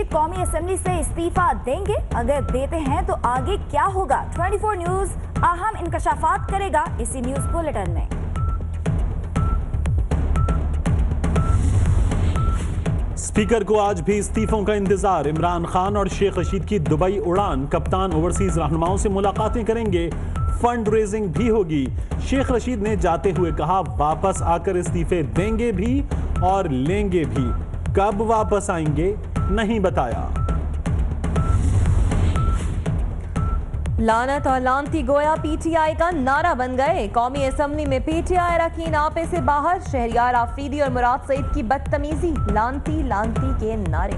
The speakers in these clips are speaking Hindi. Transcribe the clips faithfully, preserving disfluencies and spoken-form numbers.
रशीद कौमी असेंबली से इस्तीफा देंगे? अगर देते हैं तो आगे क्या होगा? चौबीस न्यूज अहम इंकशाफात करेगा इसी न्यूज बुलेटिन में। स्पीकर को आज भी इस्तीफों का इंतजार। इमरान खान और शेख रशीद की दुबई उड़ान। कप्तान ओवरसीज रहनुमाओं से मुलाकातें करेंगे। फंड रेजिंग भी होगी। शेख रशीद ने जाते हुए कहा वापस आकर इस्तीफे देंगे भी और लेंगे भी। कब वापस आएंगे नहीं बताया। लानत और लानती गोया पीटीआई का नारा बन गए। कौमी असेंबली में पीटीआई अरकान आपे से बाहर। शहरियार आफरीदी और मुराद सईद की बदतमीजी, लानती लानती के नारे।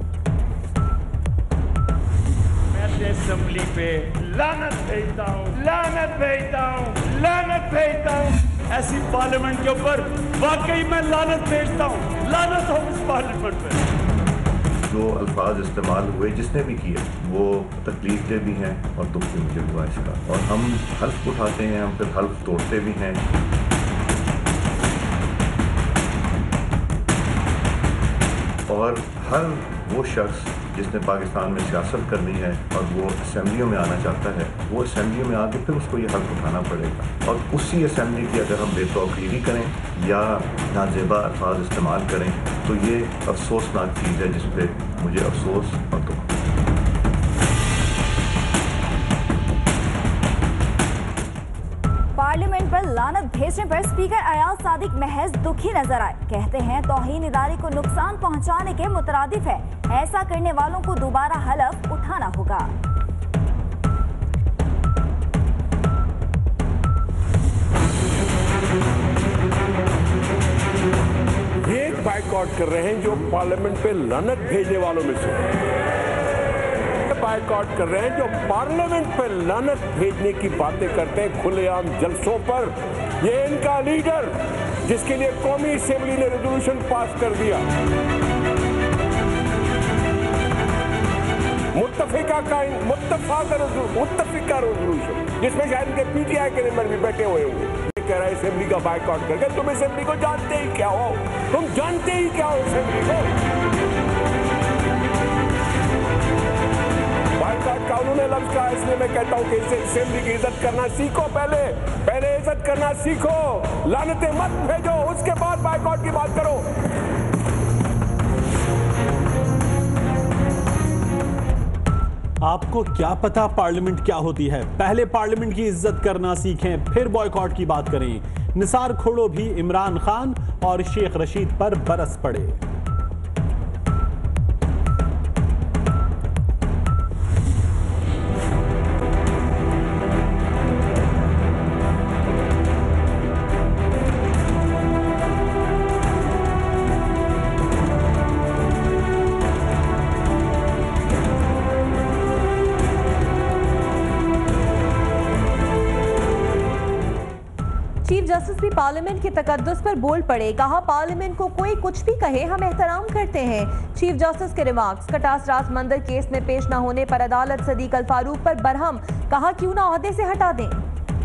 मैं असेंबली पे लानत भेजता हूँ, लानत भेजता हूँ, लानत भेजता हूँ। ऐसी पार्लियामेंट के ऊपर वाकई मैं लानत भेजता हूँ। लानत हो इस पार्लियामेंट पे। जो अल्फाज इस्तेमाल हुए जिसने भी किए वो तकलीफ दे भी हैं और दुख भी मुझे हुआ इसका। और हम हल्फ उठाते हैं, हम फिर हल्फ तोड़ते भी हैं। और हर वो शख्स जिसने पाकिस्तान में सियासत करनी है और वो असेंबलियों में आना चाहता है, वो असेंबलियों में आके फिर उसको ये हल्फ उठाना पड़ेगा। और उसी असेंबली की अगर हम बेतौकीरी करें या नाजेबा अल्फाज इस्तेमाल करें तो ये अफसोसनाक चीज़ है जिस पे मुझे अफसोस और दुख। पार्लियामेंट पर लानत भेजने पर स्पीकर अयाज सादिक महज दुखी नजर आए। कहते हैं तौहीन इदारे को नुकसान पहुंचाने के मुतरादिफ है। ऐसा करने वालों को दोबारा हलफ उठाना होगा। ये बाइकआउट कर रहे हैं जो पार्लियामेंट पे लानत भेजने वालों में से बाइकआउट कर रहे हैं जो पार्लियामेंट पर लानत भेजने की बातें करते हैं खुलेआम जलसों पर। ये इनका लीडर जिसके लिए कौमी असेंबली ने रेजोल्यूशन पास कर दिया, मुत्तफिका का मुत्तफिका रेजोल्यूशन, जिसमें शायद इनके पीटीआई के मेंबर भी बैठे हुए होंगे। ये कह रहा है असेंबली का बाइकआउट करके तुम असेंबली को जानते ही क्या हो, तुम जानते ही क्या हो असेंबली को। बाइकआउट का उन्होंने लफ्ज कहा, इसलिए मैं कहता हूं कि इसे असेंबली की इज्जत करना सीखो। पहले पहले इज्जत करना सीखो, लानतें मत भेजो, उसके बाद बाइकआउट की बात करो। आपको क्या पता पार्लियामेंट क्या होती है? पहले पार्लियामेंट की इज्जत करना सीखें, फिर बॉयकॉट की बात करें। निसार खोड़ो भी इमरान खान और शेख रशीद पर बरस पड़े। चीफ जस्टिस भी पार्लियामेंट के तकद्दुस पर बोल पड़े। कहा पार्लियामेंट को कोई कुछ भी कहे हम एहतराम करते हैं। चीफ जस्टिस के रिमार्क्स। कटास राज मंदिर केस में पेश न होने पर अदालत सदीक अल फारूक पर बरहम। कहा क्यों ना ओहदे से हटा दें।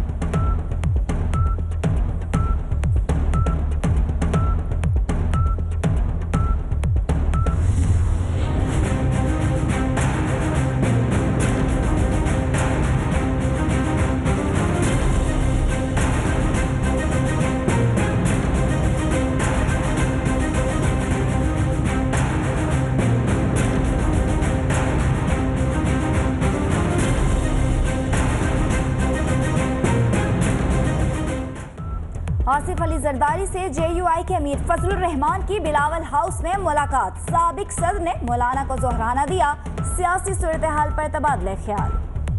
आसिफ अली जरदारी से जेयूआई के अमीर फजलुर रहमान की बिलावल हाउस में मुलाकात। साबिक सदर ने मौलाना को जोहराना दिया। सियासी सूरत हाल पर तबादले ख्याल।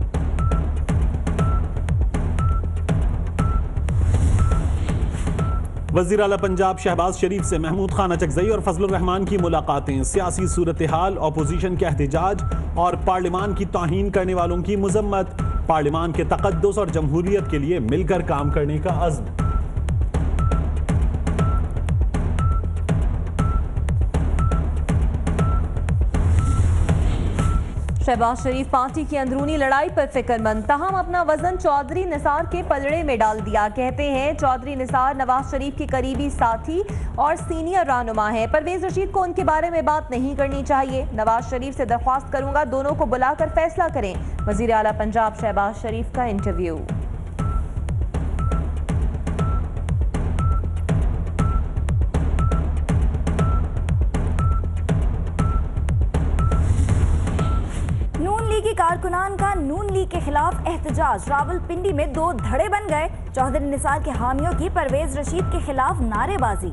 वजीर आला पंजाब शहबाज शरीफ से महमूद खान अचकजई और फजलुर रहमान की मुलाकातें। सियासी सूरत हाल, अपोजिशन के एहतजाज और पार्लियामान की तौहीन करने वालों की मुजम्मत। पार्लियामान के तकद्दुस और जमहूरियत के लिए मिलकर काम करने का अज़्म। शहबाज शरीफ पार्टी की अंदरूनी लड़ाई पर फिक्रमंद, तहम अपना वजन चौधरी निसार के पलड़े में डाल दिया। कहते हैं चौधरी निसार नवाज शरीफ के करीबी साथी और सीनियर रहनुमा है। परवेज रशीद को उनके बारे में बात नहीं करनी चाहिए। नवाज शरीफ से दरख्वास्त करूंगा दोनों को बुलाकर फैसला करें। वजीर आला पंजाब शहबाज शरीफ का इंटरव्यू। की कारकुनान का नून लीग के खिलाफ एहतजाज, रावलपिंडी में दो धड़े बन गए। चौधरी निसार के हामियों की परवेज रशीद के खिलाफ नारेबाजी।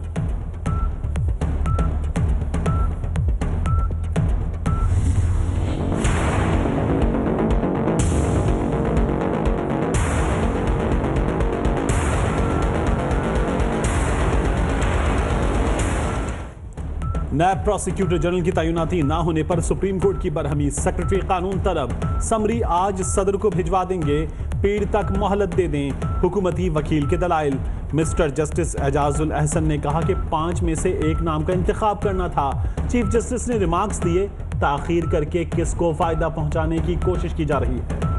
नायब प्रोसिक्यूटर जनरल की तैनाती ना होने पर सुप्रीम कोर्ट की बरहमी, सेक्रेटरी कानून तलब। समरी आज सदर को भिजवा देंगे, पीर तक मोहलत दे दें। हुकूमती वकील के दलाइल। मिस्टर जस्टिस एजाजुल अहसन ने कहा कि पांच में से एक नाम का इंतखाब करना था। चीफ जस्टिस ने रिमार्क्स दिए, ताखीर करके किसको फायदा पहुंचाने की कोशिश की जा रही है।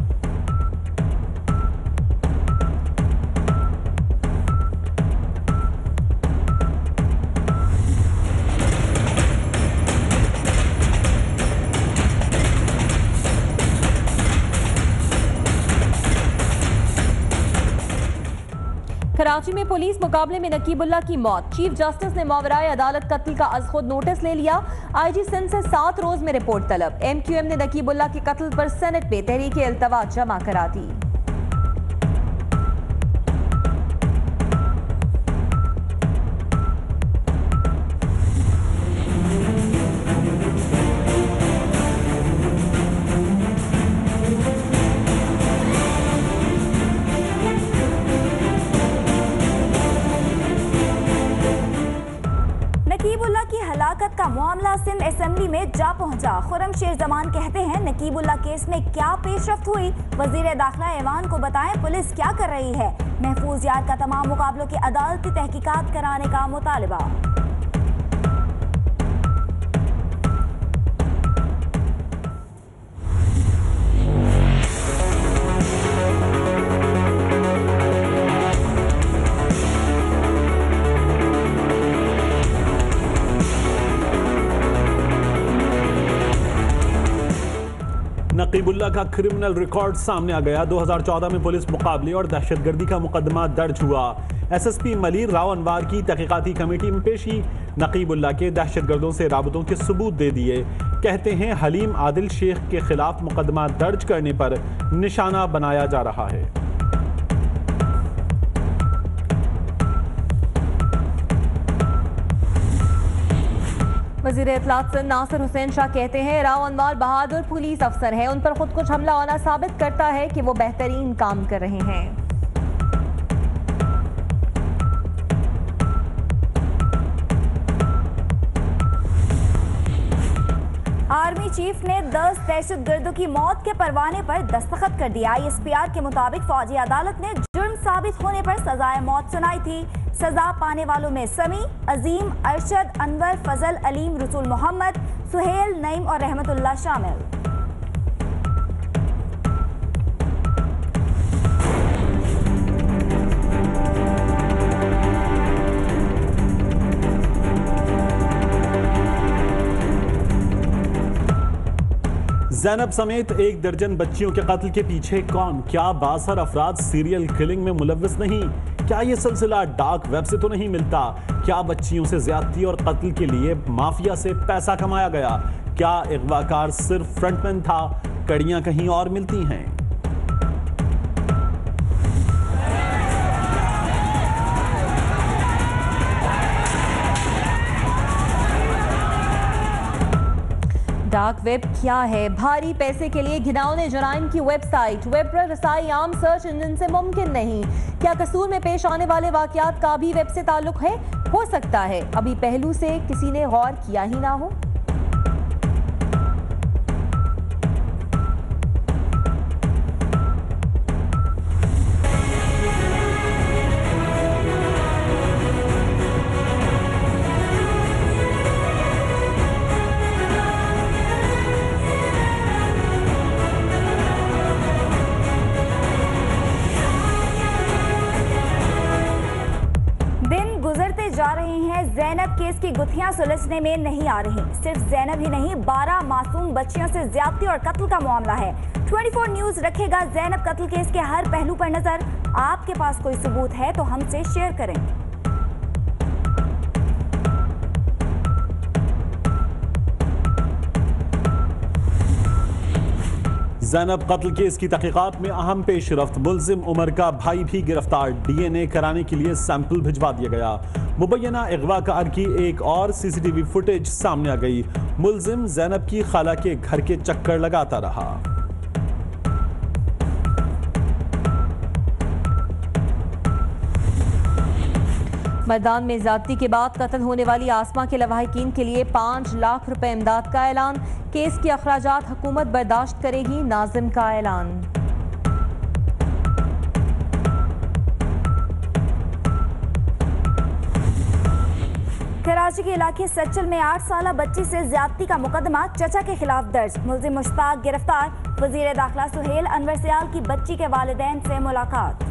कराची में पुलिस मुकाबले में नकीबुल्ला की मौत। चीफ जस्टिस ने मावराए अदालत कत्ल का अज खुद नोटिस ले लिया। आईजी सिंध से सात रोज में रिपोर्ट तलब। एमक्यूएम ने नकीबुल्ला के कत्ल पर सेनेट में तहरीक इल्तवा जमा करा दी। नकीबुल्ला की हलाकत का मामला सिंध असेंबली में जा पहुंचा। खुरम शेर जमान कहते हैं नकीबुल्ला केस में क्या पेशरफ्त हुई, वजीर दाखिला ऐवान को बताएं पुलिस क्या कर रही है। महफूज यार का तमाम मुकाबलों की अदालती तहकीकात कराने का मुतालबा। नकीबुल्ला का क्रिमिनल रिकॉर्ड सामने आ गया। दो हज़ार चौदह में पुलिस मुकाबले और दहशतगर्दी का मुकदमा दर्ज हुआ। एसएसपी मलिर राव अनवार की तहकीकाती कमेटी में पेशी। नकीबुल्ला के दहशतगर्दों से राबतों के सबूत दे दिए। कहते हैं हलीम आदिल शेख के खिलाफ मुकदमा दर्ज करने पर निशाना बनाया जा रहा है। वजीर इत्तलात सिंध नासिर हुसैन शाह कहते हैं राव अनवार बहादुर पुलिस अफसर हैं। उन पर खुद कुछ हमला होना साबित करता है कि वो बेहतरीन काम कर रहे हैं। आर्मी चीफ ने दस दहशतगर्दों की मौत के परवाने पर दस्तखत कर दिया। आईएसपीआर के मुताबिक फौजी अदालत ने जुर्म साबित होने पर सजाए मौत सुनाई थी। सजा पाने वालों में समी, अजीम, अरशद, अनवर, फजल, अलीम, रसूल मोहम्मद, सुहेल, नईम और रहमतुल्लाह शामिल। ज़ैनब समेत एक दर्जन बच्चियों के कत्ल के पीछे कौन? क्या बासर अफराद सीरियल किलिंग में मुलव्वस नहीं? क्या ये सिलसिला डार्क वेब से तो नहीं मिलता? क्या बच्चियों से ज्यादती और कत्ल के लिए माफिया से पैसा कमाया गया? क्या अगवाकार सिर्फ फ्रंटमैन था? कड़ियां कहीं और मिलती हैं। डार्क वेब क्या है? भारी पैसे के लिए घिनौने जराइम की वेबसाइट। वेब पर रसाई आम सर्च इंजन से मुमकिन नहीं। क्या कसूर में पेश आने वाले वाकयात का भी वेब से ताल्लुक है? हो सकता है अभी पहलू से किसी ने गौर किया ही ना हो। गुत्थियां सुलझने में नहीं आ रही। सिर्फ जैनब ही नहीं, बारह मासूम बच्चियों से ज्यादती और कत्ल का मामला है। चौबीस न्यूज रखेगा जैनब कत्ल केस के हर पहलू पर नजर। आपके पास कोई सबूत है तो हमसे शेयर करें। जैनब कत्ल केस की तहकीकात में अहम पेशरफ्त। मुलजिम उमर का भाई भी गिरफ्तार। डीएनए कराने के लिए सैंपल भिजवा दिया गया। मुबैना अगवाकार की एक और सीसीटीवी फुटेज सामने आ गई। मुलजिम जैनब की खाला के घर के चक्कर लगाता रहा। मैदान में ज्यादती के बाद कत्ल होने वाली आसमा के लवाहिकीन के लिए पाँच लाख रुपए इमदाद का ऐलान। केस के अखराजात हुकूमत बर्दाश्त करेगी, नाजिम का ऐलान। कराची के इलाके सच्चल में आठ साल बच्ची से ज्यादती का मुकदमा चचा के खिलाफ दर्ज। मुलजिम मुश्ताक गिरफ्तार। वजीर दाखिला सुहेल अनवर सियाल की बच्ची के वालिदैन से मुलाकात।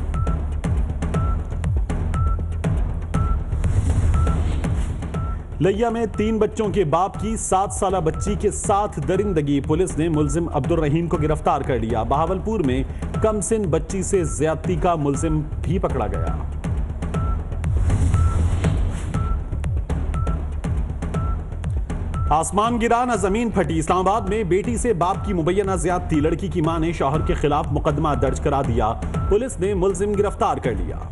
लिया में तीन बच्चों के बाप की सात साल बच्ची के साथ दरिंदगी। पुलिस ने मुलजिम अब्दुल रहीम को गिरफ्तार कर लिया। बहावलपुर में कमसिन बच्ची से ज्यादती का मुलजिम भी पकड़ा गया। आसमान गिरा न जमीन फटी। इस्लामाबाद में बेटी से बाप की मुबैना ज्यादती। लड़की की मां ने शौहर के खिलाफ मुकदमा दर्ज करा दिया। पुलिस ने मुलजिम गिरफ्तार कर लिया।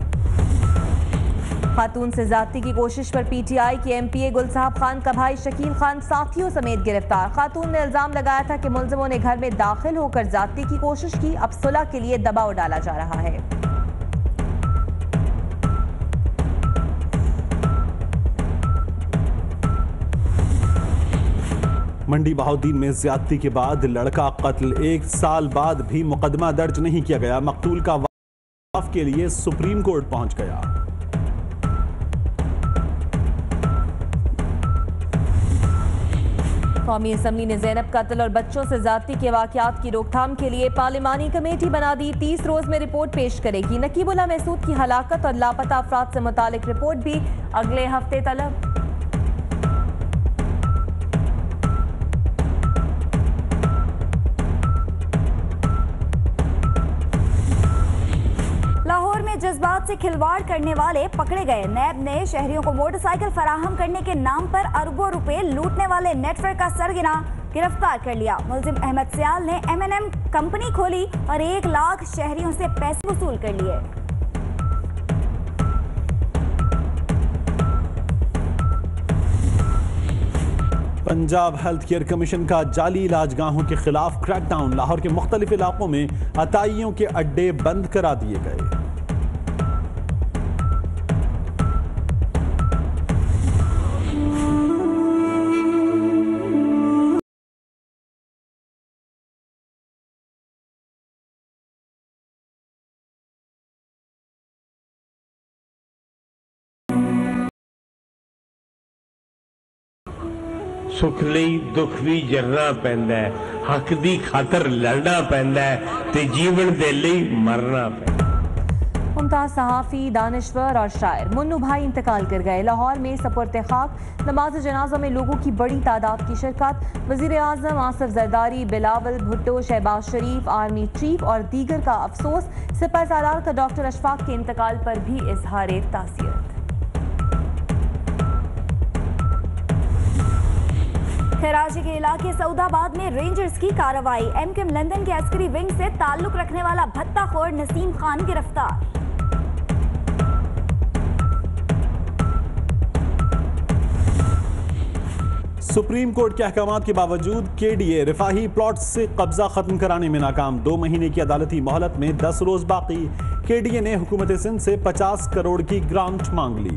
खातून से ज्यादती की कोशिश पर पीटीआई के एमपीए गुलसाहब खान का भाई शकील खान साथियों समेत गिरफ्तार। खातून ने इल्जाम लगाया था कि मुलजिमों ने घर में दाखिल होकर ज्यादती की कोशिश की। अब सुलह के लिए दबाव डाला जा रहा है। मंडी बहाउद्दीन में ज्यादती के बाद लड़का कत्ल। एक साल बाद भी मुकदमा दर्ज नहीं किया गया। मकतूल का वाफ के लिए सुप्रीम कोर्ट पहुंच गया। कौमी असम्बली ने जैनब कत्ल और बच्चों से ज्यादती के वाकयात की रोकथाम के लिए पार्लिमानी कमेटी बना दी। तीस रोज में रिपोर्ट पेश करेगी। नकीबुल्लाह महसूद की हलाकत और लापता अफराद से मुतालिक रिपोर्ट भी अगले हफ्ते तलब। लाहौर में जज्बात से खिलवाड़ करने वाले पकड़े गए। नैब ने शहरियों को मोटरसाइकिल फराहम करने के नाम पर अरबों रुपए लूटने वाले नेटवर्क का सरगना गिरफ्तार कर लिया। मुलजिम अहमद सियाल ने एम एन एम कंपनी खोली और एक लाख शहरियों से पैसे वसूल कर लिए। पंजाब हेल्थ केयर कमीशन का जाली इलाजगाहों के खिलाफ क्रैकडाउन। लाहौर के मुख्तलिफ इलाकों में अताइयों के अड्डे बंद करा दिए गए। सुख ਲਈ दुख भी जरना पैंदा है, हक दी खातर लड़ना पैंदा है, ते जीवन दे ਲਈ मरना पैंदा। मुमताज सहाफी, दानिश्वर और शायर मुन्नू भाई इंतकाल कर गए। लाहौर में सपुर्द खाक। नमाज जनाजा में लोगों की बड़ी तादाद की शिरकत। वजीर आजम आसिफ जरदारी, बिलावल भुट्टो, शहबाज शरीफ, आर्मी चीफ और दीगर का अफसोस। सिपह सालार का डॉक्टर अशफाक के इंतकाल पर भी इजहार तासियत। कराची के इलाके सऊदाबाद में रेंजर्स की कार्रवाई। एमकेएम लंदन के अस्करी विंग से ताल्लुक रखने वाला भत्ताखोर नसीम खान गिरफ्तार। सुप्रीम कोर्ट के अहकामात के बावजूद केडीए रिफाही प्लॉट से कब्जा खत्म कराने में नाकाम। दो महीने की अदालती मोहलत में दस रोज बाकी। केडीए ने हुकूमत सिंध से पचास करोड़ की ग्रांट मांग ली।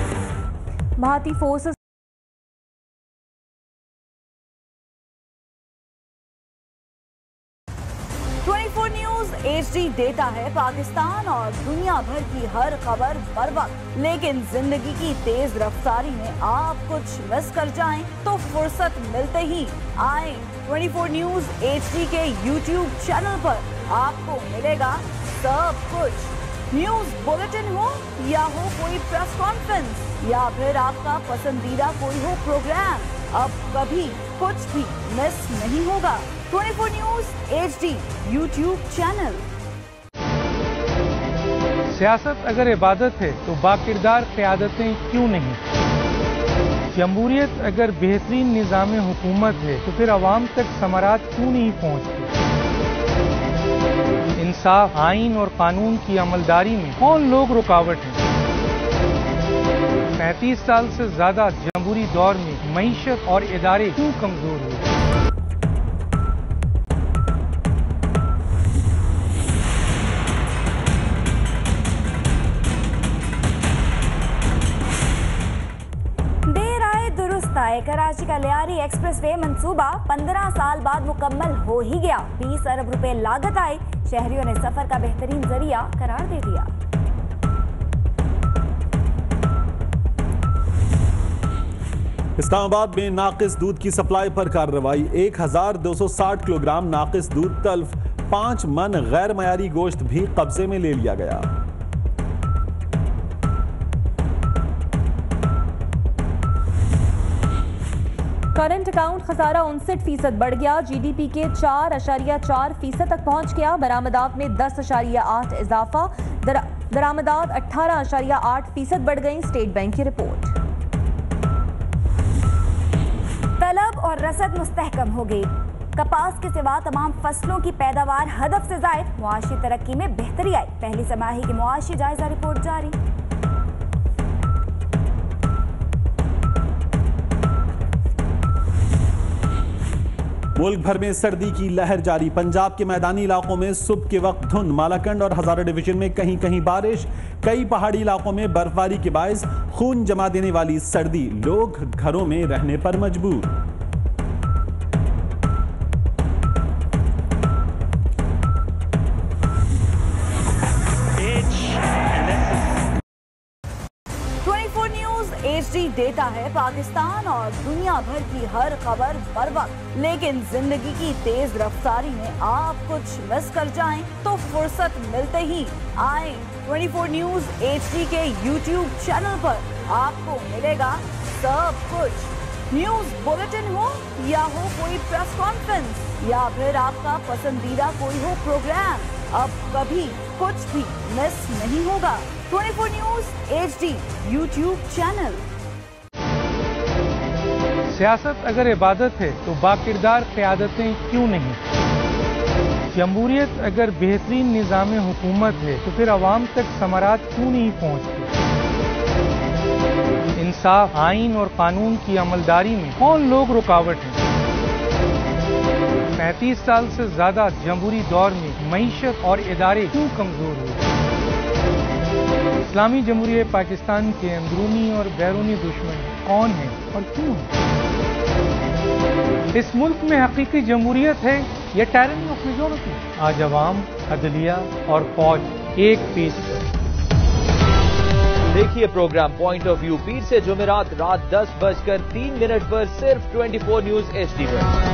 भारतीय फोर्सेस एच डी देता है पाकिस्तान और दुनिया भर की हर खबर बर वक्त, लेकिन जिंदगी की तेज रफ्तारी में आप कुछ मिस कर जाएं तो फुर्सत मिलते ही आए चौबीस न्यूज एच डी के यूट्यूब चैनल पर आपको मिलेगा सब कुछ। न्यूज बुलेटिन हो या हो कोई प्रेस कॉन्फ्रेंस या फिर आपका पसंदीदा कोई हो प्रोग्राम, अब कभी कुछ भी मिस नहीं होगा। चौबीस news H D YouTube channel. सियासत अगर इबादत है तो बाकिरदार क़यादतें क्यों नहीं? जमहूरियत अगर बेहतरीन निज़ाम हुकूमत है तो फिर अवाम तक समारात क्यों नहीं पहुँचती? इंसाफ, आइन और कानून की अमलदारी में कौन लोग रुकावट हैं? पैंतीस साल से ज्यादा जमहूरी दौर में मईशत और इदारे क्यों कमजोर हुए? देर आए दुरुस्त आए, कराची का लियारी एक्सप्रेसवे मंसूबा पंद्रह साल बाद मुकम्मल हो ही गया। बीस अरब रुपए लागत आए, शहरियों ने सफर का बेहतरीन जरिया करार दे दिया। इस्लामाबाद में नाकिस दूध की सप्लाई पर कार्रवाई, एक हजार दो सौ साठ किलोग्राम नाकिस दूध तल्फ, पांच मन गैर मयारी गोश्त भी कब्जे में ले लिया गया। करंट अकाउंट खसारा उनसठ फीसद बढ़ गया, जीडीपी के चार अशारिया चार फीसद तक पहुंच गया। बरामदात में दस अशारिया आठ इजाफा, दर, दरामदात अठारह अशारिया आठ फीसद बढ़ गई। स्टेट बैंक की रिपोर्ट। तलब और रसद मुस्तहकम हो गई, कपास के सिवा तमाम फसलों की पैदावार हदफ से जायद, मुआशी तरक्की में बेहतरी आई। पहली समाही की मुआशी जायजा रिपोर्ट जारी। मुल्क भर में सर्दी की लहर जारी, पंजाब के मैदानी इलाकों में सुबह के वक्त धुंध, मालाकंड और हजारा डिवीजन में कहीं कहीं बारिश, कई पहाड़ी इलाकों में बर्फबारी के बायस खून जमा देने वाली सर्दी, लोग घरों में रहने पर मजबूर। एच डी देता है पाकिस्तान और दुनिया भर की हर खबर बर वक्त, लेकिन जिंदगी की तेज रफ्तारी में आप कुछ मिस कर जाएं तो फुर्सत मिलते ही आए चौबीस न्यूज एच डी के यूट्यूब चैनल पर आपको मिलेगा सब कुछ। न्यूज बुलेटिन हो या हो कोई प्रेस कॉन्फ्रेंस या फिर आपका पसंदीदा कोई हो प्रोग्राम, अब कभी कुछ भी मिस नहीं होगा। चौबीस news H D YouTube channel. सियासत अगर इबादत है तो बाकिरदार क़यादतें क्यों नहीं? जमहूरियत अगर बेहतरीन निज़ाम हुकूमत है तो फिर अवाम तक समारात क्यों नहीं पहुँचती? इंसाफ, आइन और कानून की अमलदारी में कौन लोग रुकावट हैं? पैंतीस साल से ज्यादा जमहूरी दौर में मईशत और इदारे क्यों कमजोर हुए? इस्लामी जमहूरियत पाकिस्तान के अंदरूनी और बैरूनी दुश्मन कौन है और क्यों है? इस मुल्क में हकीकी जमहूरियत है या टायरनी ऑफ मेजॉरिटी? आज अवाम, अदलिया और फौज एक पीस पर। देखिए प्रोग्राम पॉइंट ऑफ व्यू पीर से जुमेरात रात दस बजकर तीन मिनट पर सिर्फ चौबीस न्यूज एच डी पर।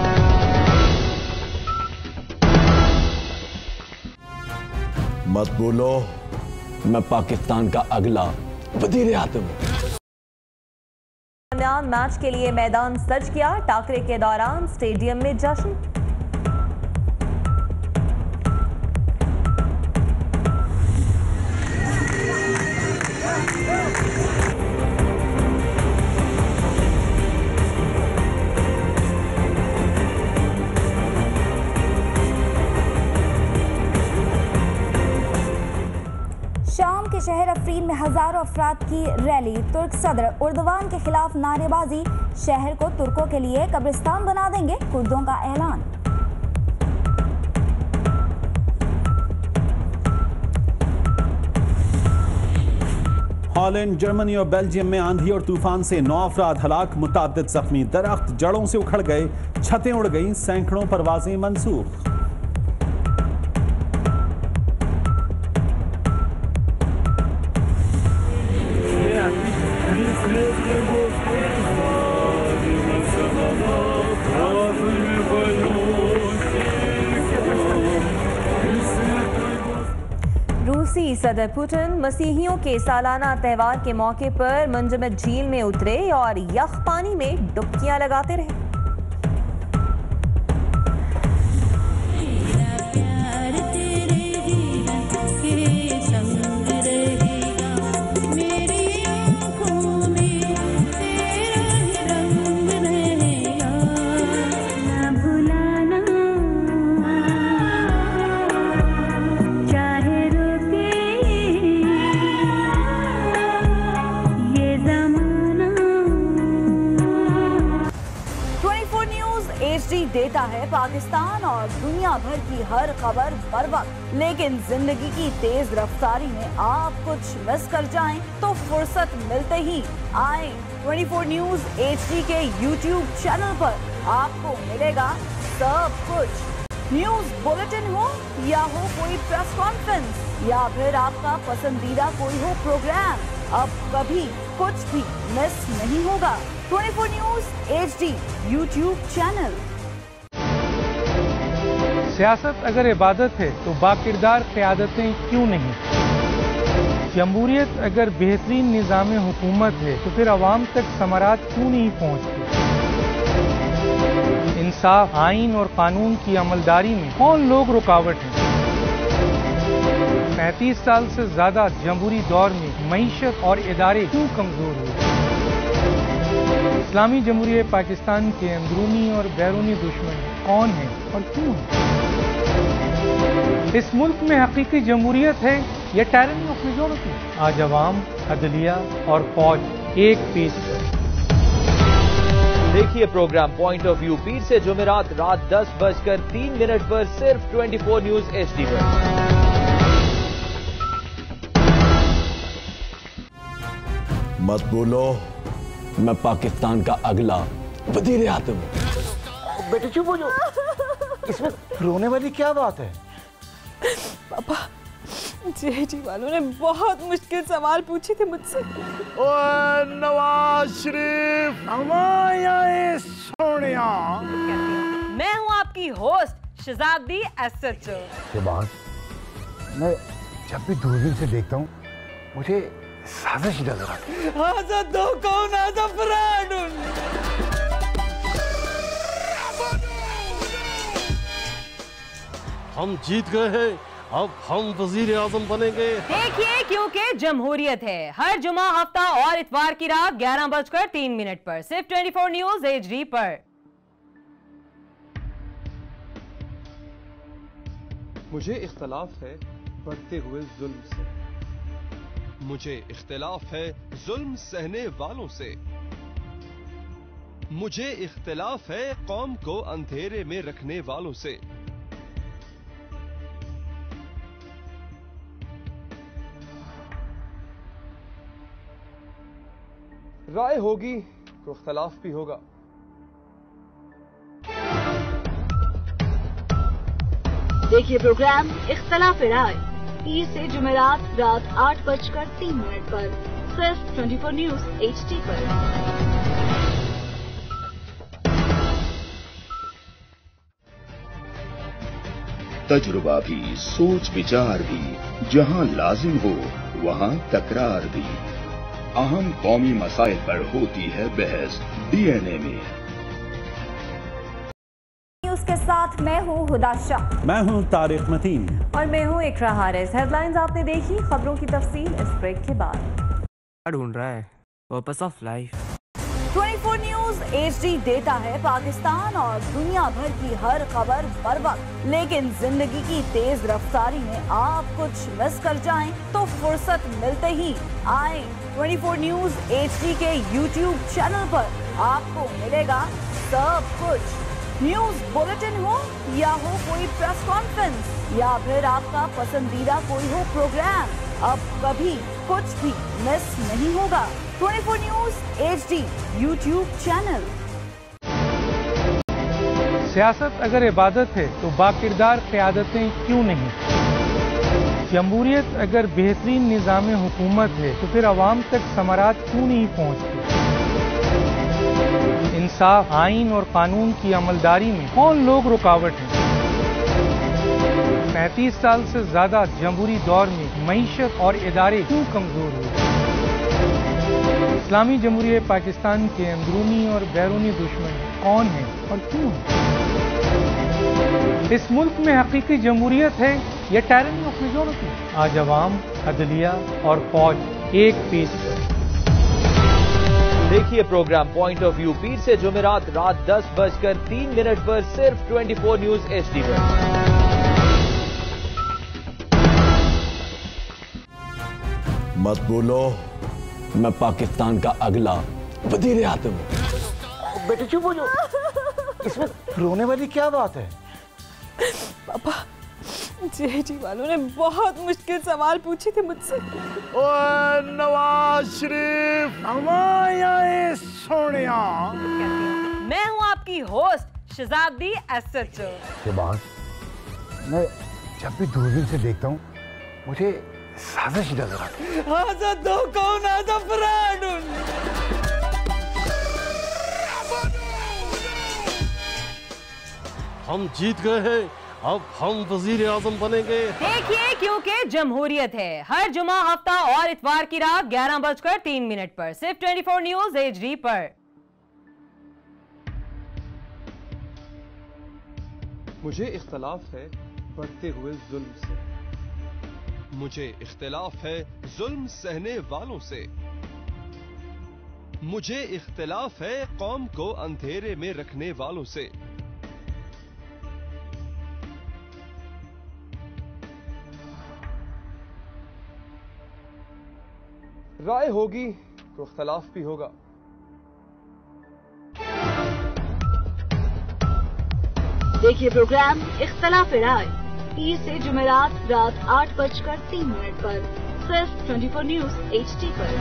मत बोलो मैं पाकिस्तान का अगला वजीर आज़म हूं। दरमियान मैच के लिए मैदान सज किया, टाकरे के दौरान स्टेडियम में जश्न। शाम के शहर अफरीन में हजारों अफराद की रैली, तुर्क सदर उर्दवान के खिलाफ नारेबाजी, शहर को तुर्कों के लिए कब्रिस्तान बना देंगे, कुर्दों का ऐलान। हॉलैंड, जर्मनी और बेल्जियम में आंधी और तूफान से नौ अफराद हलाक, मुताद्दिद जख्मी, दरख्त जड़ों से उखड़ गए, छतें उड़ गईं, सैकड़ों परवाजें मनसूख। रूसी सदर पुतिन मसीहियों के सालाना त्योहार के मौके पर मुंजमद झील में उतरे और यख पानी में डुबकियां लगाते रहे। देता है पाकिस्तान और दुनिया भर की हर खबर बर वक्त, लेकिन जिंदगी की तेज रफ्तारी में आप कुछ मिस कर जाएं तो फुर्सत मिलते ही आए चौबीस न्यूज एचडी के यूट्यूब चैनल पर आपको मिलेगा सब कुछ। न्यूज बुलेटिन हो या हो कोई प्रेस कॉन्फ्रेंस या फिर आपका पसंदीदा कोई हो प्रोग्राम, अब कभी कुछ भी मिस नहीं होगा। चौबीस न्यूज एचडी यूट्यूब चैनल। सियासत अगर इबादत है तो बाकिरदार क़यादतें क्यों नहीं? जमहूरियत अगर बेहतरीन निज़ाम हुकूमत है तो फिर अवाम तक समारात क्यों नहीं पहुँचती? इंसाफ, आइन और कानून की अमलदारी में कौन लोग रुकावट हैं? पैंतीस साल से ज्यादा जमहूरी दौर में मईशत और इदारे क्यों कमजोर हुए? इस्लामी जमहूरियत पाकिस्तान के अंदरूनी और बैरूनी दुश्मन कौन है और क्यों है? इस मुल्क में हकीकी जमहूरियत है या टायरनी ऑफ मेजॉरिटी? आज अवाम, अदलिया और फौज एक पीस पर। देखिए प्रोग्राम पॉइंट ऑफ व्यू पीर से जुमेरात रात दस बजकर तीन मिनट पर सिर्फ चौबीस न्यूज एचडी पर। मत बोलो मैं पाकिस्तान का अगला वजीर आज़म हूं। बेटे चुप हो जाओ, इसमें रोने वाली क्या बात है? पापा, जेठी वालों ने बहुत मुश्किल सवाल पूछे थे मुझसे। ओए नवाज शरीफ, हमारे सोनिया। मैं हूँ आपकी होस्ट शहजादी एसएचओ। के बाद मैं जब भी दूरबीन से देखता हूँ मुझे साजिश नजर आती है। आजा दो कौन आजा फ्रॉड। हम जीत गए हैं, अब हम वजीर आजम बनेंगे। देखिए क्योंकि जमहूरियत है। हर जुमा, हफ्ता और इतवार की रात ग्यारह बजकर तीन मिनट पर सिर्फ चौबीस न्यूज एचडी पर। मुझे इख्तलाफ है बढ़ते हुए जुल्म से, मुझे इख्तलाफ है जुल्म सहने वालों से, मुझे इख्तलाफ है कौम को अंधेरे में रखने वालों से। राय होगी तो इख्तलाफ भी होगा। देखिए प्रोग्राम इख्तलाफ राय पीर से जुमेरात रात आठ बजकर तीन मिनट पर सिर्फ चौबीस न्यूज एचडी पर। तजुर्बा भी, सोच विचार भी, जहां लाजिम हो वहां तकरार भी। अहम कौमी मसाइल पर होती है बहस डीएनए में। न्यूज के साथ मैं हूँ हुदा शाह, मैं हूँ तारिक मतीन और मैं हूँ इकरा हारिस। हेडलाइंस आपने देखी, खबरों की तफसील इस ब्रेक के बाद। ढूंढ रहा है पर्पस ऑफ लाइफ। चौबीस न्यूज एचडी देता है पाकिस्तान और दुनिया भर की हर खबर बर वक्त, लेकिन जिंदगी की तेज रफ्तारी में आप कुछ मिस कर जाएं तो फुर्सत मिलते ही आए चौबीस न्यूज एचडी के यूट्यूब चैनल पर आपको मिलेगा सब कुछ। न्यूज बुलेटिन हो या हो कोई प्रेस कॉन्फ्रेंस या फिर आपका पसंदीदा कोई हो प्रोग्राम, अब कभी कुछ भी मिस नहीं होगा। चौबीस न्यूज एचडी यूट्यूब चैनल। सियासत अगर इबादत है तो बाकिरदार क़यादतें क्यों नहीं? जमहूरियत अगर बेहतरीन निज़ाम हुकूमत है तो फिर अवाम तक समारात क्यों नहीं पहुँचती? इंसाफ, आइन और कानून की अमलदारी में कौन लोग रुकावट हैं? पैंतीस साल से ज्यादा जमहूरी दौर में मईशत और इदारे क्यों कमजोर हुए? इस्लामी जमहूरियत पाकिस्तान के अंदरूनी और बैरूनी दुश्मन कौन हैं और क्यों हैं? इस मुल्क में हकीकी जमहूरियत है या टायरनी ऑफ मेजॉरिटी? आज अवाम, अदलिया और फौज एक पीस पर। देखिए प्रोग्राम पॉइंट ऑफ व्यू पीर से जुमेरात रात दस बजकर तीन मिनट पर सिर्फ चौबीस न्यूज एचडी पर। मत बोलो मैं पाकिस्तान का अगला वजीर आज़म हूं। बेटे चुप हो जाओ, इसमें रोने वाली क्या बात है? पापा, जेजी वालों ने बहुत मुश्किल सवाल पूछे थे मुझसे। ओए नवाज शरीफ, हमारे सोनिया। मैं हूं आपकी होस्ट शहजादी एसएचओ। के बाद मैं जब भी दूरबीन से देखता हूँ मुझे साजिश नजर आती है। आजा दो कौन आजा फ्रॉड। हम जीत गए हैं, अब हम वजीर आजम बनेंगे। देखिए क्योंकि जमहूरियत है हर जुमा, हफ्ता और इतवार की रात ग्यारह बजकर तीन मिनट पर सिर्फ चौबीस न्यूज एचडी पर। मुझे इख्तलाफ है बढ़ते हुए जुल्म से, मुझे इख्तलाफ है जुल्म सहने वालों से, मुझे इख्तलाफ है कौम को अंधेरे में रखने वालों से। राय होगी तो इख्तलाफ भी होगा। देखिए प्रोग्राम इख्तलाफ राय पीर से जुमेरात रात आठ बजकर तीन मिनट पर सिर्फ चौबीस न्यूज एचडी पर।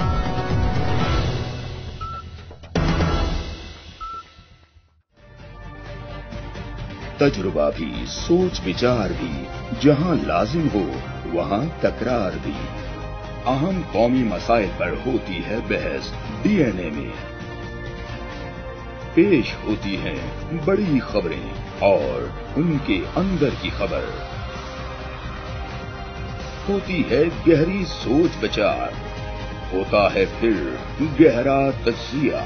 तजुर्बा भी, सोच विचार भी, जहां लाजिम हो वहां तकरार भी। अहम कौमी मसाइल पर होती है बहस डीएनए में। पेश होती हैं बड़ी खबरें और उनके अंदर की खबर। होती है गहरी सोच विचार, होता है फिर गहरा तजिया।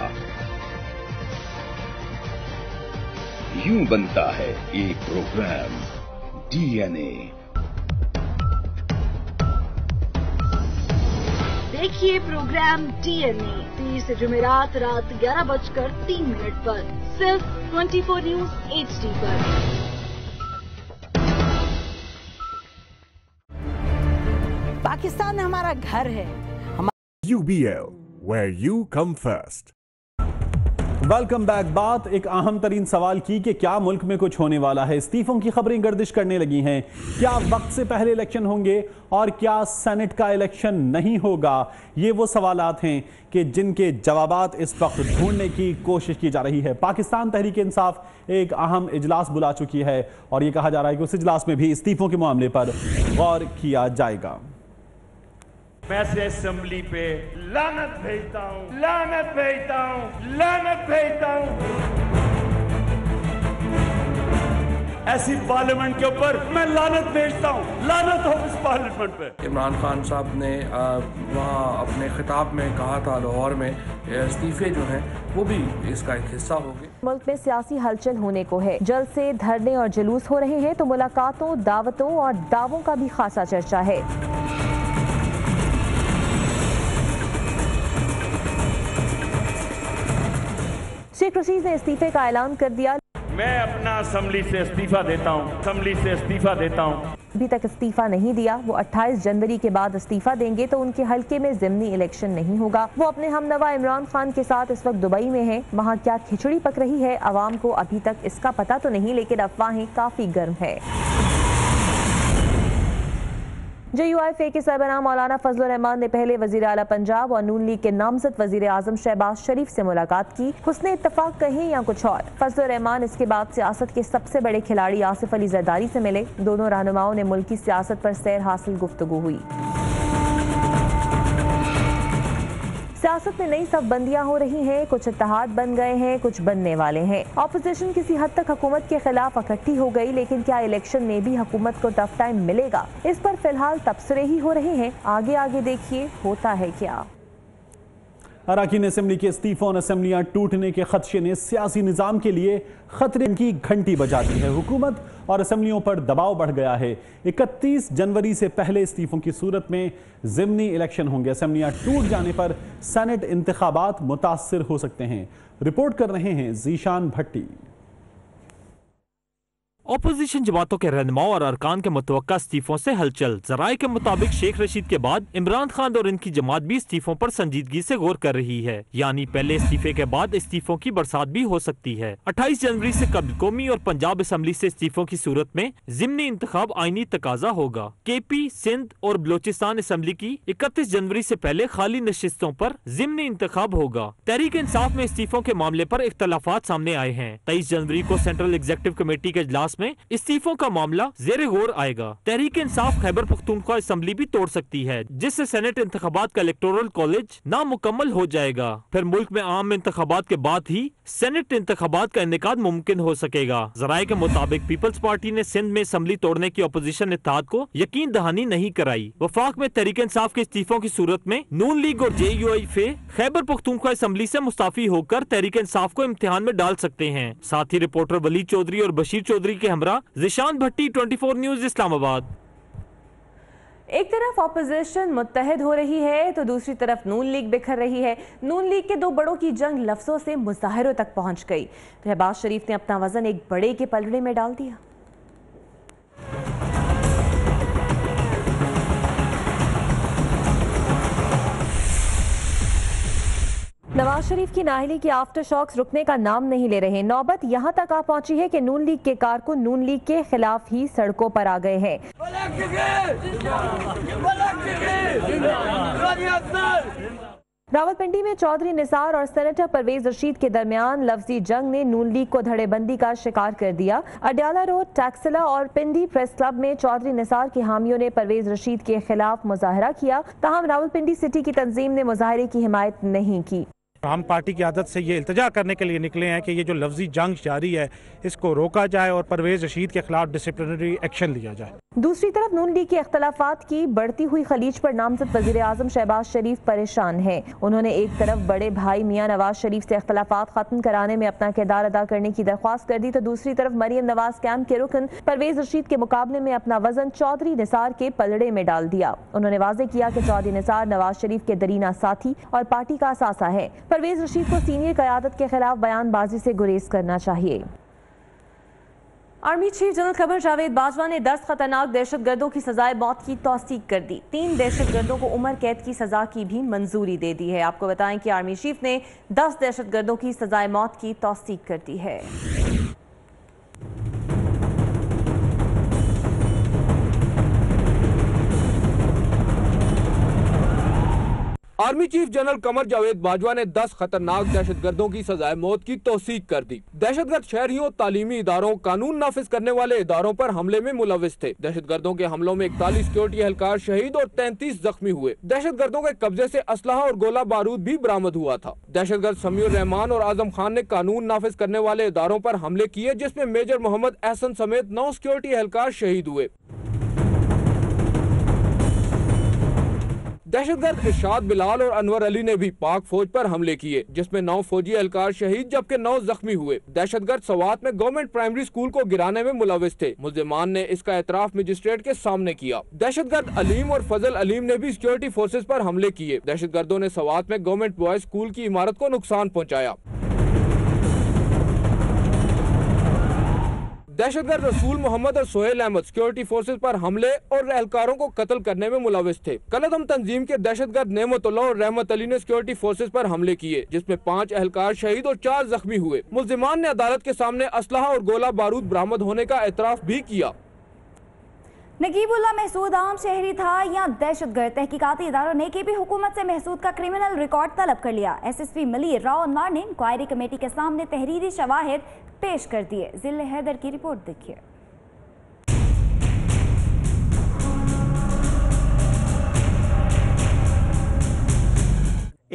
यूं बनता है एक प्रोग्राम डीएनए। देखिए प्रोग्राम डीएनए पीर से जुमेरात रात ग्यारह बजकर तीन मिनट पर सिर्फ चौबीस न्यूज एचडी पर। पाकिस्तान हमारा घर है। U B L, where you come first. Welcome back. बात एक अहम तरीन सवाल की कि क्या मुल्क में कुछ होने वाला है। इस्तीफों की खबरें गर्दिश करने लगी हैं। क्या वक्त से पहले इलेक्शन होंगे और क्या सेनेट का इलेक्शन नहीं होगा? ये वो सवालात हैं कि जिनके जवाबात इस वक्त ढूंढने की कोशिश की जा रही है। पाकिस्तान तहरीक इंसाफ एक अहम इजलास बुला चुकी है और ये कहा जा रहा है कि उस इजलास में भी इस्तीफों के मामले पर गौर किया जाएगा। मैं से असेंबली पे लानत भेजता हूँ, लानत भेजता हूँ, लानत भेजता हूँ ऐसी पार्लियामेंट के ऊपर मैं लानत भेजता हूँ। लानत हो इस पार्लियामेंट पे। इमरान खान साहब ने वहाँ अपने खिताब में कहा था लाहौर में इस्तीफे जो हैं वो भी इसका एक हिस्सा होंगे। मुल्क में सियासी हलचल होने को है। जल्द से धरने और जुलूस हो रहे हैं तो मुलाकातों, दावतों और दावों का भी खासा चर्चा है। शेख रशीद ने इस्तीफे का ऐलान कर दिया। मैं अपना असेंबली से इस्तीफा देता हूँ, असेंबली से इस्तीफा देता हूँ। अभी तक इस्तीफा नहीं दिया। वो अट्ठाईस जनवरी के बाद इस्तीफा देंगे तो उनके हलके में ज़िमनी इलेक्शन नहीं होगा। वो अपने हमनवा इमरान खान के साथ इस वक्त दुबई में हैं। वहाँ क्या खिचड़ी पक रही है आवाम को अभी तक इसका पता तो नहीं, लेकिन अफवाहें काफी गर्म है। जे यू आई ए के सरबराह मौलाना फजलुर रहमान ने पहले वजीर आला पंजाब और नून लीग के नामजद वजीर आजम शहबाज शरीफ से मुलाकात की। हुस्ने इत्तफाक कहें या कुछ और, फजलुर रहमान इसके बाद सियासत के सबसे बड़े खिलाड़ी आसिफ अली जरदारी से मिले। दोनों रहनुमाओं ने मुल्की सियासत पर सैर हासिल गुफ्तगू हुई। सियासत में नई सफबंदियां हो रही हैं, कुछ इत्तेहाद बन गए हैं, कुछ बनने वाले हैं। ऑपोजिशन किसी हद तक हुकूमत के खिलाफ इकट्ठी हो गई, लेकिन क्या इलेक्शन में भी हुकूमत को टफ टाइम मिलेगा? इस पर फिलहाल तबसरे ही हो रहे हैं। आगे आगे देखिए होता है क्या। अरकान असेंबली के इस्तीफों और असेंबलियां टूटने के खदशे ने सियासी निज़ाम के लिए खतरे की घंटी बजा दी है। हुकूमत और असेंबलियों पर दबाव बढ़ गया है। इकतीस जनवरी से पहले इस्तीफों की सूरत में ज़िमनी इलेक्शन होंगे। असेंबलियां टूट जाने पर सेनेट इंतखाबात मुतासर हो सकते हैं। रिपोर्ट कर रहे हैं जीशान भट्टी। ऑपोजिशन जमातों के रहनुमाओं और अरकान के मुतवक्का इस्तीफों से हलचल। जराये के मुताबिक शेख रशीद के बाद इमरान खान और इनकी जमात भी इस्तीफों पर संजीदगी से गौर कर रही है, यानी पहले इस्तीफे के बाद इस्तीफों की बरसात भी हो सकती है। अट्ठाईस जनवरी से कबल कौमी और पंजाब असेंबली से इस्तीफों की सूरत में जिमनी इंतखाब आईनी तकाजा होगा। के पी, सिंध और बलोचिस्तान असेंबली की इकतीस जनवरी से पहले खाली नशिस्तों पर जिमनी इंतखाब होगा। तहरीक इंसाफ में इस्तीफों के मामले पर इख्तलाफात सामने आए हैं। तेईस जनवरी को सेंट्रल एग्जीक्यूटिव कमेटी के इजलास में इस्तीफों का मामला ज़ेरे गौर आएगा। तहरीक इंसाफ खैबर पख्तूनख्वा असेंबली भी तोड़ सकती है, जिससे सेनेट इंतखाबात का इलेक्टोरल कॉलेज नामुकम्मल हो जाएगा। फिर मुल्क में आम इंतखाबात के बाद ही सेनेट इंतखाबात का इनेकाद मुमकिन हो सकेगा। जराये के मुताबिक पीपल्स पार्टी ने सिंध में असेंबली तोड़ने की अपोजिशन इत्तेहाद को यकीन दहानी नहीं कराई। वफाक में तहरीक इंसाफ के इस्तीफों की सूरत में नून लीग और जे यू आई फे खैबर पख्तूनख्वा असेंबली से मुस्ताफी होकर तहरीक इंसाफ को इम्तिहान में डाल सकते हैं। साथ ही रिपोर्टर वलीद चौधरी और बशीर चौधरी के हमरा जिशान भट्टी, चौबीस न्यूज, इस्लामाबाद। एक तरफ ऑपोजिशन मुत्तहद हो रही है तो दूसरी तरफ नून लीग बिखर रही है। नून लीग के दो बड़ों की जंग लफ्जों से मुजाहिरों तक पहुंच गई। तो शहबाज शरीफ ने अपना वजन एक बड़े के पलड़े में डाल दिया। नवाज शरीफ की नाअहली की आफ्टर शॉक्स रुकने का नाम नहीं ले रहे। नौबत यहां तक आ पहुंची है कि नून लीग के कारकुन नून लीग के खिलाफ ही सड़कों पर आ गए हैं। रावलपिंडी में चौधरी निसार और सेनेटर परवेज रशीद के दरमियान लफ्जी जंग ने नून लीग को धड़ेबंदी का शिकार कर दिया। अडयाला रोड, टैक्सिला और पिंडी प्रेस क्लब में चौधरी निसार के हामियों ने परवेज रशीद के खिलाफ मुजाहरा किया। ताहम रावलपिंडी सिटी की तंजीम ने मुजाहरे की हिमायत नहीं की। हम पार्टी की आदत से ये इल्तजा करने के लिए निकले हैं कि ये जो लफ्जी जंग जारी है इसको रोका जाए और परवेज रशीद के खिलाफ डिसिप्लिनरी एक्शन लिया जाए। दूसरी तरफ नून लीग के इख्तलाफात की बढ़ती हुई खलीज पर नामजद वजीर आजम शहबाज शरीफ परेशान हैं। उन्होंने एक तरफ बड़े भाई मियां नवाज शरीफ से इख्तलाफात खत्म कराने में अपना किरदार अदा करने की दरख्वास्त कर दी, तो दूसरी तरफ मरियम नवाज कैंप के रुकन परवेज रशीद के मुकाबले में अपना वजन चौधरी निसार के पलड़े में डाल दिया। उन्होंने वाजे किया कि चौधरी निसार नवाज शरीफ के दरीना साथी और पार्टी का असासा है। परवेज रशीद को सीनियर क़यादत के खिलाफ बयानबाजी से गुरेज करना चाहिए। Army chief general Qamar Javed Bajwa ने दस खतरनाक दहशतगर्दों की सजाए मौत की तौसीक कर दी। तीन दहशतगर्दों को उम्र कैद की सजा की भी मंजूरी दे दी है। आपको बताएं कि आर्मी चीफ ने दस दहशतगर्दों की सजाए मौत की तौसीक कर दी है। Army chief general Qamar Javed Bajwa ने दस खतरनाक दहशतगर्दों की सजाए मौत की तौसीक कर दी। दहशतगर्द शहरियों, तालीमी इदारों, कानून नाफिज करने वाले इदारों पर हमले में मुलविस थे। दहशतगर्दों के हमलों में इकतालीस सिक्योरिटी एहलकार शहीद और तैंतीस जख्मी हुए। दहशतगर्दों के कब्जे से असलहा और गोला बारूद भी बरामद हुआ था। दहशतगर्द समीउर रहमान और आजम खान ने कानून नाफिज करने वाले इदारों पर हमले किए, जिसमें मेजर मोहम्मद एहसन समेत नौ सिक्योरिटी एहलकार शहीद हुए। दहशतगर्द इरशाद बिलाल और अनवर अली ने भी पाक फौज पर हमले किए, जिसमें नौ फौजी एहलकार शहीद जबकि नौ जख्मी हुए। दहशतगर्द सवात में गवर्नमेंट प्राइमरी स्कूल को गिराने में मुलविस थे। मुल्जिमान ने इसका एतराफ मजिस्ट्रेट के सामने किया। दहशतगर्द अलीम और फजल अलीम ने भी सिक्योरिटी फोर्सेज पर हमले किए। दहशतगर्दों ने सवात में गवर्नमेंट बॉयज स्कूल की इमारत को नुकसान पहुँचाया। दहशतगर्द रसूल मोहम्मद और सोहेल अहमद सिक्योरिटी फोर्सेज पर हमले और एहलकारों को कत्ल करने में मुलविस थे। कलदम तंजीम के दहशतगर्द नेमतुल्लाह और रहमत अली ने सिक्योरिटी फोर्सेज पर हमले किए, जिसमें पाँच एहलकार शहीद और चार जख्मी हुए। मुल्जिमान ने अदालत के सामने असलहा और गोला बारूद बरामद होने का एतराफ भी किया। नकीबुल्लाह महसूद आम शहरी था या दहशतगर्द? तहकीकाती इदारों ने के भी हुकूमत से महसूद का क्रिमिनल रिकॉर्ड तलब कर लिया। S S P Malir Rao Anwar ने इंक्वायरी कमेटी के सामने तहरीरी शवाहिद पेश कर दिए। जिले हैदर की रिपोर्ट देखिए।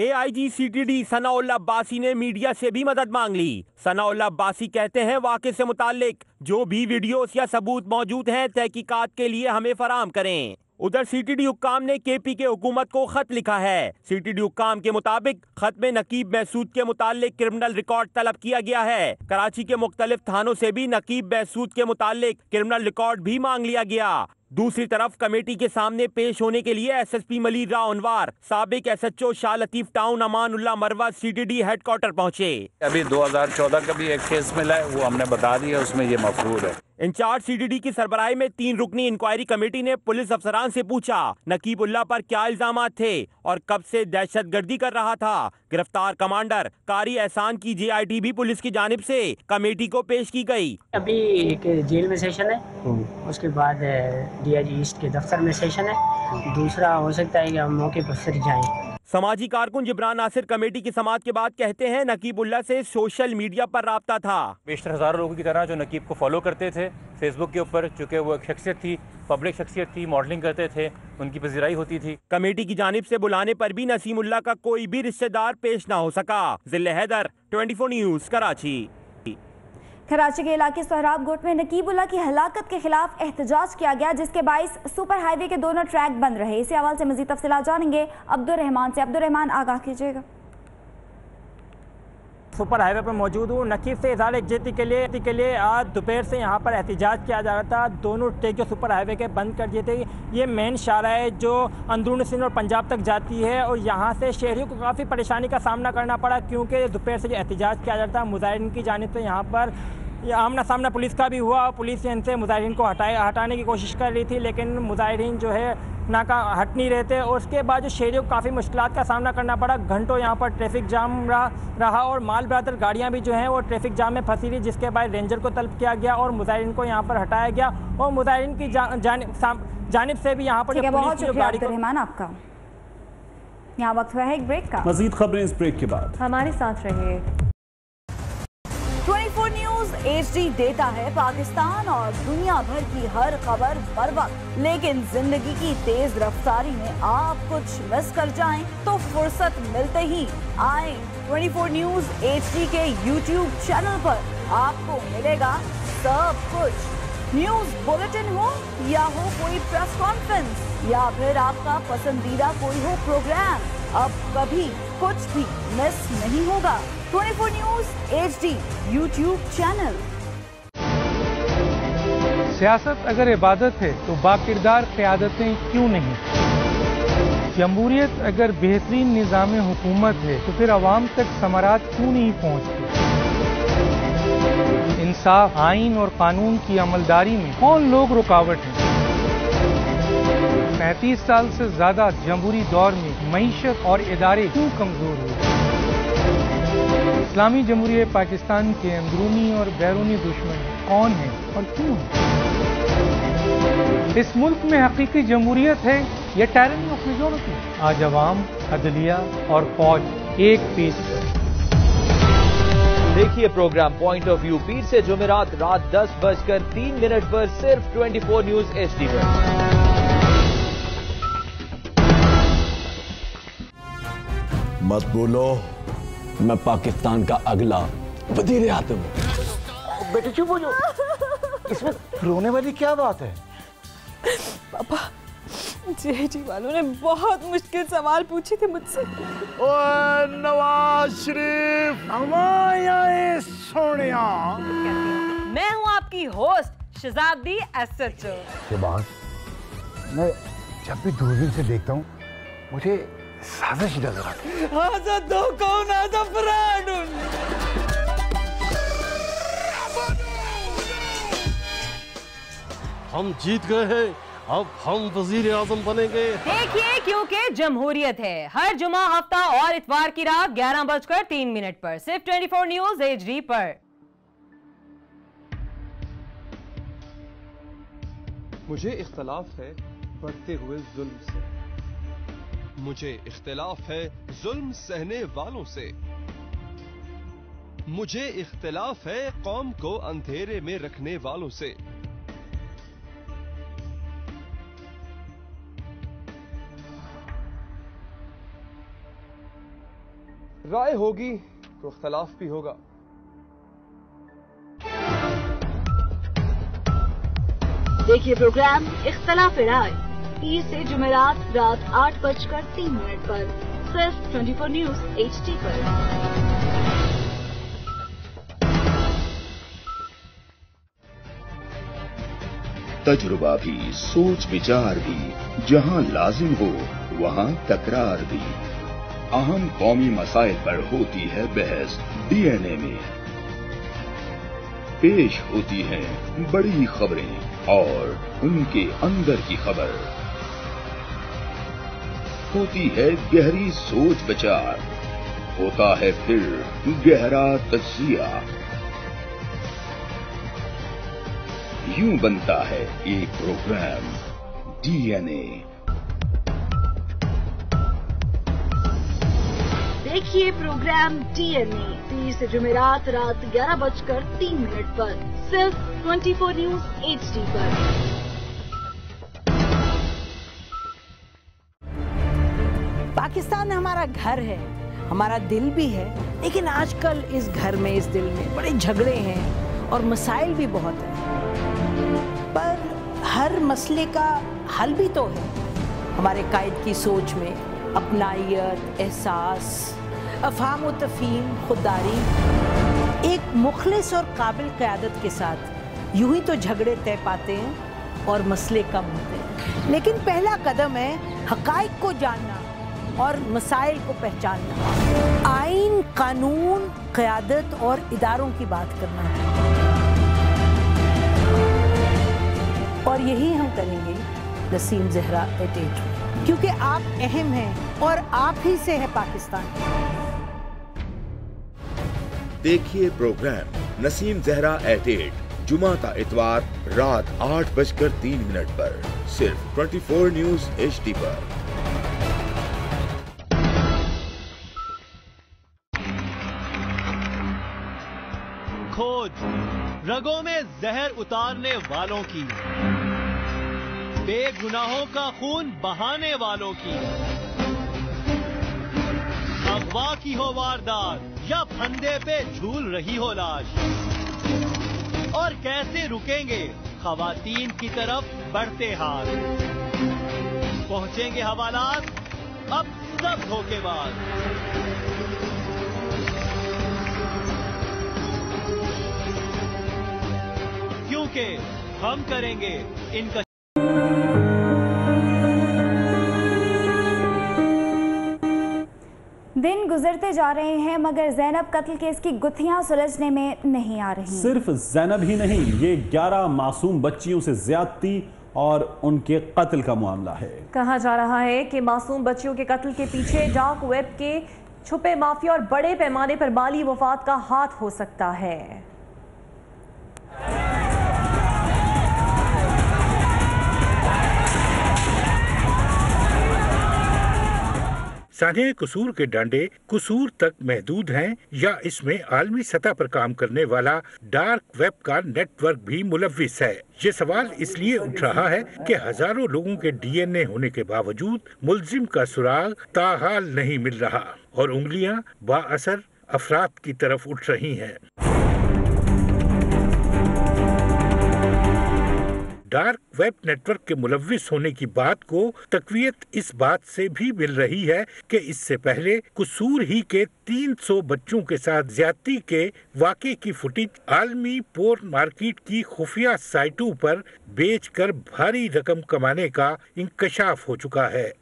A I G C T D Sanaullah Abbasi ने मीडिया से भी मदद मांग ली। सनाउल्लाह अब्बासी कहते हैं वाक़े से मुताल्लिक जो भी वीडियोस या सबूत मौजूद हैं तहकीकात के लिए हमें फराहम करें। उधर सी टी डी हुक्काम ने के पी के हुकूमत को खत लिखा है। सी टी डी हुक्काम के मुताबिक खत में नकीब महसूद के मुतालिक क्रिमिनल रिकॉर्ड तलब किया गया है। कराची के मुख्तलिफ थानों से भी नकीब महसूद के मुतालिक क्रिमिनल रिकॉर्ड भी मांग लिया गया। दूसरी तरफ कमेटी के सामने पेश होने के लिए S S P Malir Rao Anwar, साबिक S H O Shah Latif town Amanullah Marwa C T D headquarter पहुंचे। अभी दो हज़ार चौदह का भी एक केस मिला है, वो हमने बता दिया, उसमें ये मफरूर है। इंचार्ज सी टी डी की सरबराही में तीन रुकनी इंक्वायरी कमेटी ने पुलिस अफसरान से पूछा नकीबुल्लाह पर क्या इल्जामात थे और कब से दहशतगर्दी कर रहा था। गिरफ्तार कमांडर कारी एहसान की जे आई टी भी पुलिस की जानिब से कमेटी को पेश की गई। अभी एक जेल में सेशन है, उसके बाद डी आई जी ईस्ट के दफ्तर में सेशन है, दूसरा हो सकता है कि हम मौके पर फिर जाएं। समाजी कारकुन जिब्रान नासिर कमेटी की समाअत के बाद कहते हैं नकीबुल्लाह से सोशल मीडिया पर राब्ता था। बेशतर हज़ारों लोगों की तरह जो नकीब को फॉलो करते थे फेसबुक के ऊपर, चूँकि वो एक शख्सियत थी, पब्लिक शख्सियत थी, मॉडलिंग करते थे, उनकी पजीराई होती थी। कमेटी की जानिब से बुलाने पर भी नसीमुल्लाह का कोई भी रिश्तेदार पेश ना हो सका। Zille Haider, twenty four news, Karachi. Karachi के इलाके सोहराब गोट में नकीबुल्लाह की हलाकत के खिलाफ एहतजाज किया गया, जिसके बाइस सुपर हाईवे के दोनों ट्रैक बंद रहे। इसी हवाले से मजीद तफसीलात जानेंगे अब्दुल रहमान से। अब्दुल रहमान, आगाह कीजिएगा। सुपर हाईवे पर मौजूद हूँ। नकीब से इज़हार यकजहती के लिए के लिए आज दोपहर से यहाँ पर एहतजाज किया जा रहा था। दोनों ट्रैक जो सुपर हाईवे के बंद कर दिए थे। ये मेन शाहराह है जो अंदरूनी सिंध और पंजाब तक जाती है और यहाँ से शहरियों को काफ़ी परेशानी का सामना करना पड़ा, क्योंकि दोपहर से जो एहतजाज किया जा रहा था मुजाहिरीन की जानिब से यहाँ पर आमना सामना पुलिस का भी हुआ। पुलिस इनसे मुजाहिरीन को हटाए हटाने की कोशिश कर रही थी, लेकिन मुजाहिरीन जो है नाका हट नहीं रहे थे और उसके बाद जो शहरियों को काफ़ी मुश्किलात का सामना करना पड़ा। घंटों यहाँ पर ट्रैफिक जाम रहा रहा और माल बरादर गाड़ियाँ भी जो हैं वो ट्रैफिक जाम में फंसी रही, जिसके बाद रेंजर को तलब किया गया और मुजाहिरीन को यहाँ पर हटाया गया और मुजाहिरीन की जा, जानिब जानिब से भी यहाँ पर बहुत शुक्रिया रहमान आपका। यहाँ वक्त हुआ है एक ब्रेक का। मजीद खबरें इस ब्रेक के बाद। हमारे साथ रहिए। Twenty four news H D देता है पाकिस्तान और दुनिया भर की हर खबर बर वक्त, लेकिन जिंदगी की तेज रफ्तारी में आप कुछ मिस कर जाएं तो फुर्सत मिलते ही आए twenty four news H D के यूट्यूब चैनल पर। आपको मिलेगा सब कुछ, न्यूज बुलेटिन हो या हो कोई प्रेस कॉन्फ्रेंस या फिर आपका पसंदीदा कोई हो प्रोग्राम, अब कभी कुछ भी मिस नहीं होगा। Twenty four news H D YouTube channel. सियासत अगर इबादत है तो बाकिरदार क़यादतें क्यों नहीं? जमहूरियत अगर बेहतरीन निज़ाम हुकूमत है तो फिर अवाम तक समारात क्यों नहीं पहुँचती? इंसाफ, आइन और कानून की अमलदारी में कौन लोग रुकावट हैं? पैंतीस साल से ज्यादा जमहूरी दौर में मईशत और इदारे क्यों कमजोर हुए? इस्लामी जमहूरियत पाकिस्तान के अंदरूनी और बैरूनी दुश्मन कौन हैं और क्यों हैं? इस मुल्क में हकीकी जमहूरियत है या टायरनी ऑफ मेजॉरिटी? आज अवाम, अदलिया और फौज एक पेज पर। देखिए प्रोग्राम पॉइंट ऑफ व्यू पीर से जुमेरात रात दस बजकर तीन मिनट पर सिर्फ twenty four news H D पर। मत बोलो, मैं पाकिस्तान का अगला वजीर आज़म हूं। बेटे चुप हो जाओ, इसमें रोने वाली क्या बात है? पापा, जे जी वालों ने बहुत मुश्किल सवाल पूछे थे मुझसे। ओए नवाज शरीफ, हमारे सोनिया। मैं हूँ आपकी होस्ट शहजादी एस एच ओ। शहबाज, मैं जब भी दूरबीन से देखता हूँ मुझे साजिश नजर आती है। आजा दो कौन आजा फ्रॉड। हम जीत गए हैं, अब हम वजीर आजम बनेंगे। देखिए क्योंकि जमहूरियत है हर जुमा, हफ्ता और इतवार की रात ग्यारह बजकर तीन मिनट पर सिर्फ twenty four news H D पर। मुझे इख्तलाफ है बढ़ते हुए जुल्म से, मुझे इख्तिलाफ है जुल्म सहने वालों से, मुझे इख्तिलाफ है कौम को अंधेरे में रखने वालों से। राय होगी तो इख्तलाफ भी होगा। देखिए प्रोग्राम इख्तलाफ राय पीर से जुमेरात रात आठ बजकर तीन मिनट पर सिर्फ चौबीस न्यूज एच डी पर। तजुर्बा भी, सोच विचार भी, जहां लाजिम हो वहां तकरार भी। अहम कौमी मसाइल पर होती है बहस डीएनए में। पेश होती हैं बड़ी खबरें और उनके अंदर की खबर। होती है गहरी सोच विचार, होता है फिर गहरा तजिया। यूं बनता है एक प्रोग्राम डीएनए। देखिए प्रोग्राम डीएनए तीस से जुमेरात रात ग्यारह बजकर तीन मिनट पर सिर्फ चौबीस न्यूज एचडी पर। पाकिस्तान हमारा घर है, हमारा दिल भी है, लेकिन आजकल इस घर में, इस दिल में बड़े झगड़े हैं और मसाइल भी बहुत हैं। पर हर मसले का हल भी तो है। हमारे कायद की सोच में अपनाइयत, एहसास, अफहाम व तफहीम, खुददारी। एक मुखलिस और काबिल क़यादत के साथ यूं ही तो झगड़े तय पाते हैं और मसले कम होते हैं। लेकिन पहला कदम है हक़ाइक़ को जानना और मसाइल को पहचानना। आइन, कानून, क़यादत और इदारों की बात करना, और यही हम करेंगे नसीम ज़हरा एट एट, क्योंकि आप अहम हैं और आप ही से है पाकिस्तान। देखिए programme Naseem Zahra at eight जुमा ता इतवार रात आठ बजकर तीन मिनट पर सिर्फ चौबीस न्यूज एचडी पर। खोज रगों में जहर उतारने वालों की, बेगुनाहों का खून बहाने वालों की। अगवा की हो वारदात या फंदे पे झूल रही हो लाश, और कैसे रुकेंगे खवातीन की तरफ बढ़ते हाथ। पहुंचेंगे हवालात अब सब धोखेबाज। क्योंकि हम करेंगे इनका। दिन गुजरते जा रहे हैं मगर जैनब कत्ल केस की गुत्थियां सुलझने में नहीं आ रही। सिर्फ जैनब ही नहीं, ये ग्यारह मासूम बच्चियों से ज्यादती और उनके कत्ल का मामला है। कहा जा रहा है कि मासूम बच्चियों के कत्ल के पीछे डार्क वेब के छुपे माफिया और बड़े पैमाने पर माली वफात का हाथ हो सकता है। सानिया कसूर के डांडे कसूर तक महदूद हैं या इसमें आलमी सतह पर काम करने वाला डार्क वेब का नेटवर्क भी मुलव्विस है। ये सवाल इसलिए उठ रहा है कि हजारों लोगों के डीएनए होने के बावजूद मुलजिम का सुराग ताहाल नहीं मिल रहा और उंगलियां बाअसर अफराद की तरफ उठ रही हैं। डार्क वेब नेटवर्क के मुलव्विस होने की बात को तकवीत इस बात से भी मिल रही है कि इससे पहले कसूर ही के तीन सौ बच्चों के साथ ज्यादती के वाक़े की फुटेज आलमी पोर्न मार्केट की खुफिया साइटों पर बेचकर भारी रकम कमाने का इंकशाफ हो चुका है।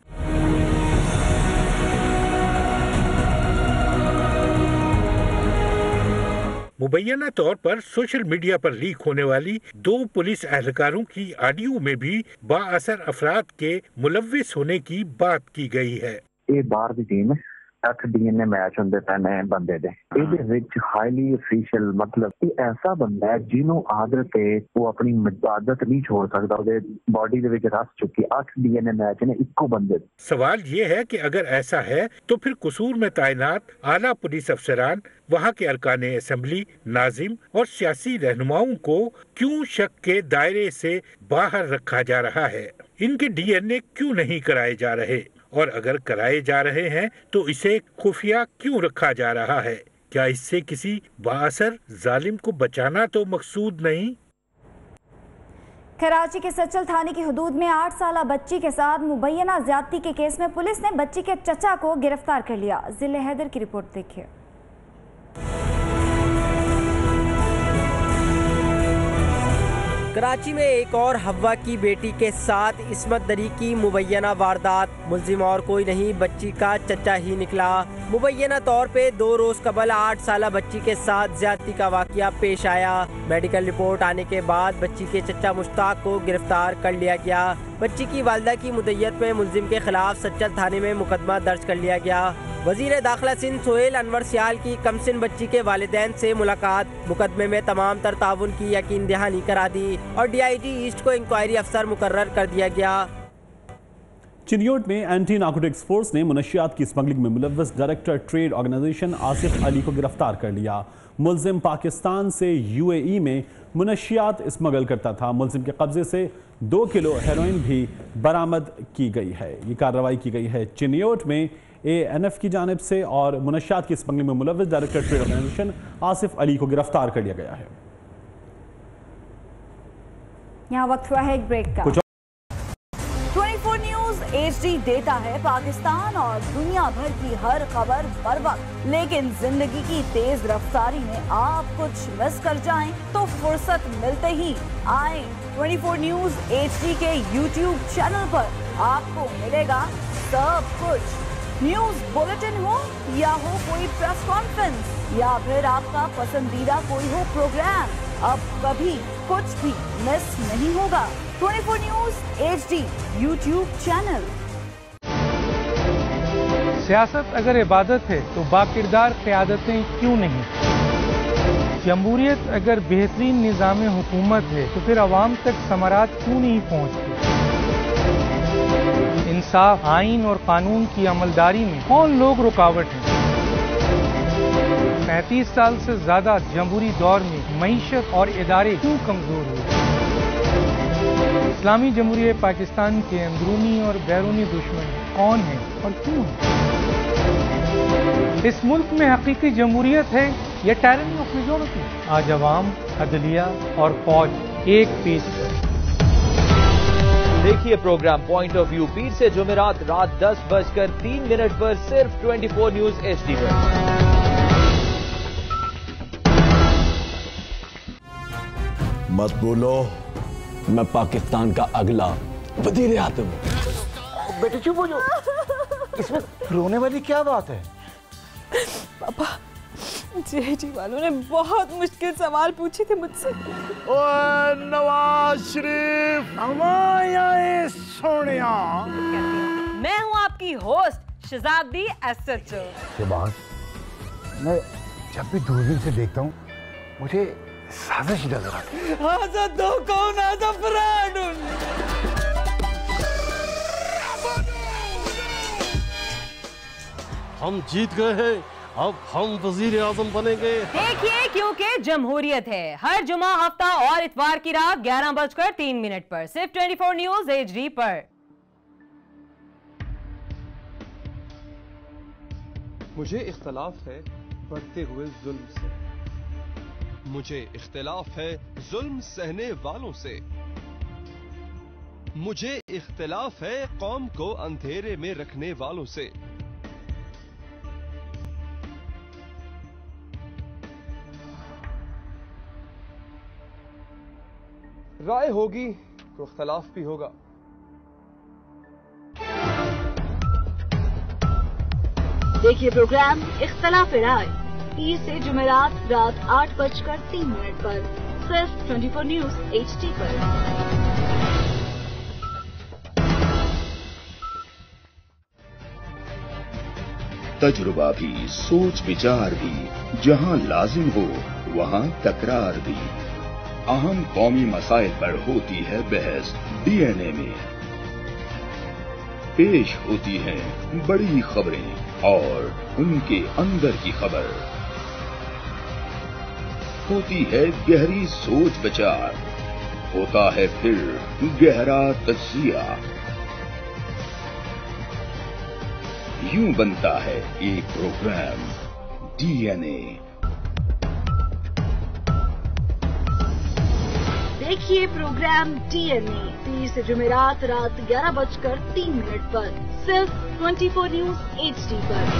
मुबैना तौर पर सोशल मीडिया पर लीक होने वाली दो पुलिस एहलकारों की ऑडियो में भी बाअसर अफराद के मुलव्विस होने की बात की गई है। ये बाहर की टीम अठ डीएनए मैच होंगे पैने बंदे दे ਇਹਦੇ ਵਿੱਚ ਹਾਈਲੀ ਅਫੀਸ਼ੀਅਲ ਮਤਲਬ ਇਹ ਐਸਾ ਬੰਦਾ ਹੈ ਜਿਹਨੂੰ ਆਦਤ ਹੈ ਉਹ ਆਪਣੀ ਆਦਤ नहीं छोड़ सकता, ਉਹਦੇ बॉडी ਦੇ ਵਿੱਚ रस चुकी आठ डीएनए मैच ने ਇੱਕੋ ਬੰਦੇ। सवाल ये है कि अगर ऐसा है तो फिर कसूर में तैनात आला पुलिस अफसरान, वहाँ के अरकान असेंबली, नाजिम और सियासी रहनुमाओं को क्यों शक के दायरे से बाहर रखा जा रहा है? इनके डीएनए क्यों नहीं कराए जा रहे और अगर कराए जा रहे हैं तो इसे खुफिया क्यों रखा जा रहा है? क्या इससे किसी बाअसर जालिम को बचाना तो मकसूद नहीं? कराची के सचल थाने की हदूद में आठ साल बच्ची के साथ मुबैना ज्यादती के केस में पुलिस ने बच्ची के चचा को गिरफ्तार कर लिया। जिले हैदर की रिपोर्ट देखिए। कराची में एक और हवा की बेटी के साथ इस्मत दरी की मुबैना वारदात। मुलजिम और कोई नहीं, बच्ची का चचा ही निकला। मुबैना तौर पे दो रोज कबल आठ साल बच्ची के साथ ज्यादती का वाकया पेश आया। मेडिकल रिपोर्ट आने के बाद बच्ची के चचा मुश्ताक को गिरफ्तार कर लिया गया। बच्ची की वालिदा की मुद्दत में मुलजिम के खिलाफ सच्चल थाने में मुकदमा दर्ज कर लिया गया। वजीर दाखिला सिंध सोहेल अनवर सियाल की कमसिन बच्ची के वालिदैन से मुलाकात, मुकदमे में तमाम तर ताउन की यकीन दहानी करा दी और डी आई जी ईस्ट को इंक्वायरी अफसर मुकर्रर कर दिया गया। चिनियोट में एंटी नार्कोटिक्स फोर्स ने मुनशियात की स्मगलिंग में मुलव्वस director trade organisation Asif Ali को गिरफ्तार कर लिया। मुलजिम पाकिस्तान से यूएई में मुनशियात स्मगल करता था। मुलजिम के कब्जे से दो किलो हेरोइन भी बरामद की गई है। ये कार्रवाई की गई है चिनियोट में ए एन एफ की जानिब से और मुनशियात की स्मगलिंग में मुलव्वस director trade organisation Asif Ali को गिरफ्तार कर लिया गया है। यहाँ वक्त हुआ है एक ब्रेक का। चौबीस न्यूज एचडी देता है पाकिस्तान और दुनिया भर की हर खबर बर वक्त, लेकिन जिंदगी की तेज रफ्तारी में आप कुछ मिस कर जाएं तो फुर्सत मिलते ही आए चौबीस न्यूज एचडी के यूट्यूब चैनल पर। आपको मिलेगा सब कुछ, न्यूज बुलेटिन हो या हो कोई प्रेस कॉन्फ्रेंस या फिर आपका पसंदीदा कोई हो प्रोग्राम, अब कभी कुछ भी मिस नहीं होगा। चौबीस न्यूज एचडी यूट्यूब चैनल। सियासत अगर इबादत है तो बाकिरदार क़यादतें क्यों नहीं? जमहूरियत अगर बेहतरीन निज़ाम हुकूमत है तो फिर अवाम तक समारात क्यों नहीं पहुँचती? इंसाफ, आइन और कानून की अमलदारी में कौन लोग रुकावट हैं? पैंतीस साल से ज्यादा जमहूरी दौर में मईशत और इदारे क्यों कमजोर हुए? इस्लामी जमहूरियत पाकिस्तान के अंदरूनी और बैरूनी दुश्मन कौन हैं और क्यों हैं? इस मुल्क में हकीकी जमहूरियत है या टायरनी ऑफ मेजॉरिटी? आज अवाम, अदलिया और फौज एक पेज पर। देखिए प्रोग्राम पॉइंट ऑफ व्यू पीर से जुमेरात रात दस बजकर तीन मिनट पर सिर्फ चौबीस न्यूज एचडी पर। मत बोलो, मैं पाकिस्तान का अगला वजीर आज़म हूं। बेटे चुप हो जाओ, इसमें रोने वाली क्या बात है? पापा, जेजी वालों ने बहुत मुश्किल सवाल पूछे थे मुझसे। ओए नवाज शरीफ, हमारे सोनिया। मैं हूँ आपकी होस्ट शहजादी एस एच ओ। शहबाज, मैं जब भी दूरबीन से देखता हूँ मुझे साजिश नजर आती है। आजा दो कौन आजा फ्रॉड। हम जीत गए हैं, अब हम वजीर आजम बनेंगे। देखिए, क्योंकि जमहूरियत है। हर जुमा, हफ्ता और इतवार की रात ग्यारह बजकर तीन मिनट पर सिर्फ चौबीस न्यूज एचडी पर। मुझे इख्तलाफ है बढ़ते हुए जुल्म से, मुझे इख्तलाफ है जुल्म सहने वालों से, मुझे इख्तलाफ है कौम को अंधेरे में रखने वालों से। राय होगी तो इख्तलाफ भी होगा। देखिए प्रोग्राम इख्तलाफ राय पीर से जुमेरात रात आठ बजकर तीन मिनट पर सिर्फ चौबीस न्यूज एचडी पर। तजुर्बा भी, सोच विचार भी, जहां लाजिम हो वहां तकरार भी। अहम कौमी मसाइल पर होती है बहस डीएनए में। पेश होती हैं बड़ी खबरें और उनके अंदर की खबर। होती है गहरी सोच विचार, होता है फिर गहरा तजिया। यूं बनता है एक प्रोग्राम डीएनए। देखिए प्रोग्राम डीएनए तीस जुमेरात रात ग्यारह बजकर तीन मिनट पर सिर्फ चौबीस न्यूज एचडी पर।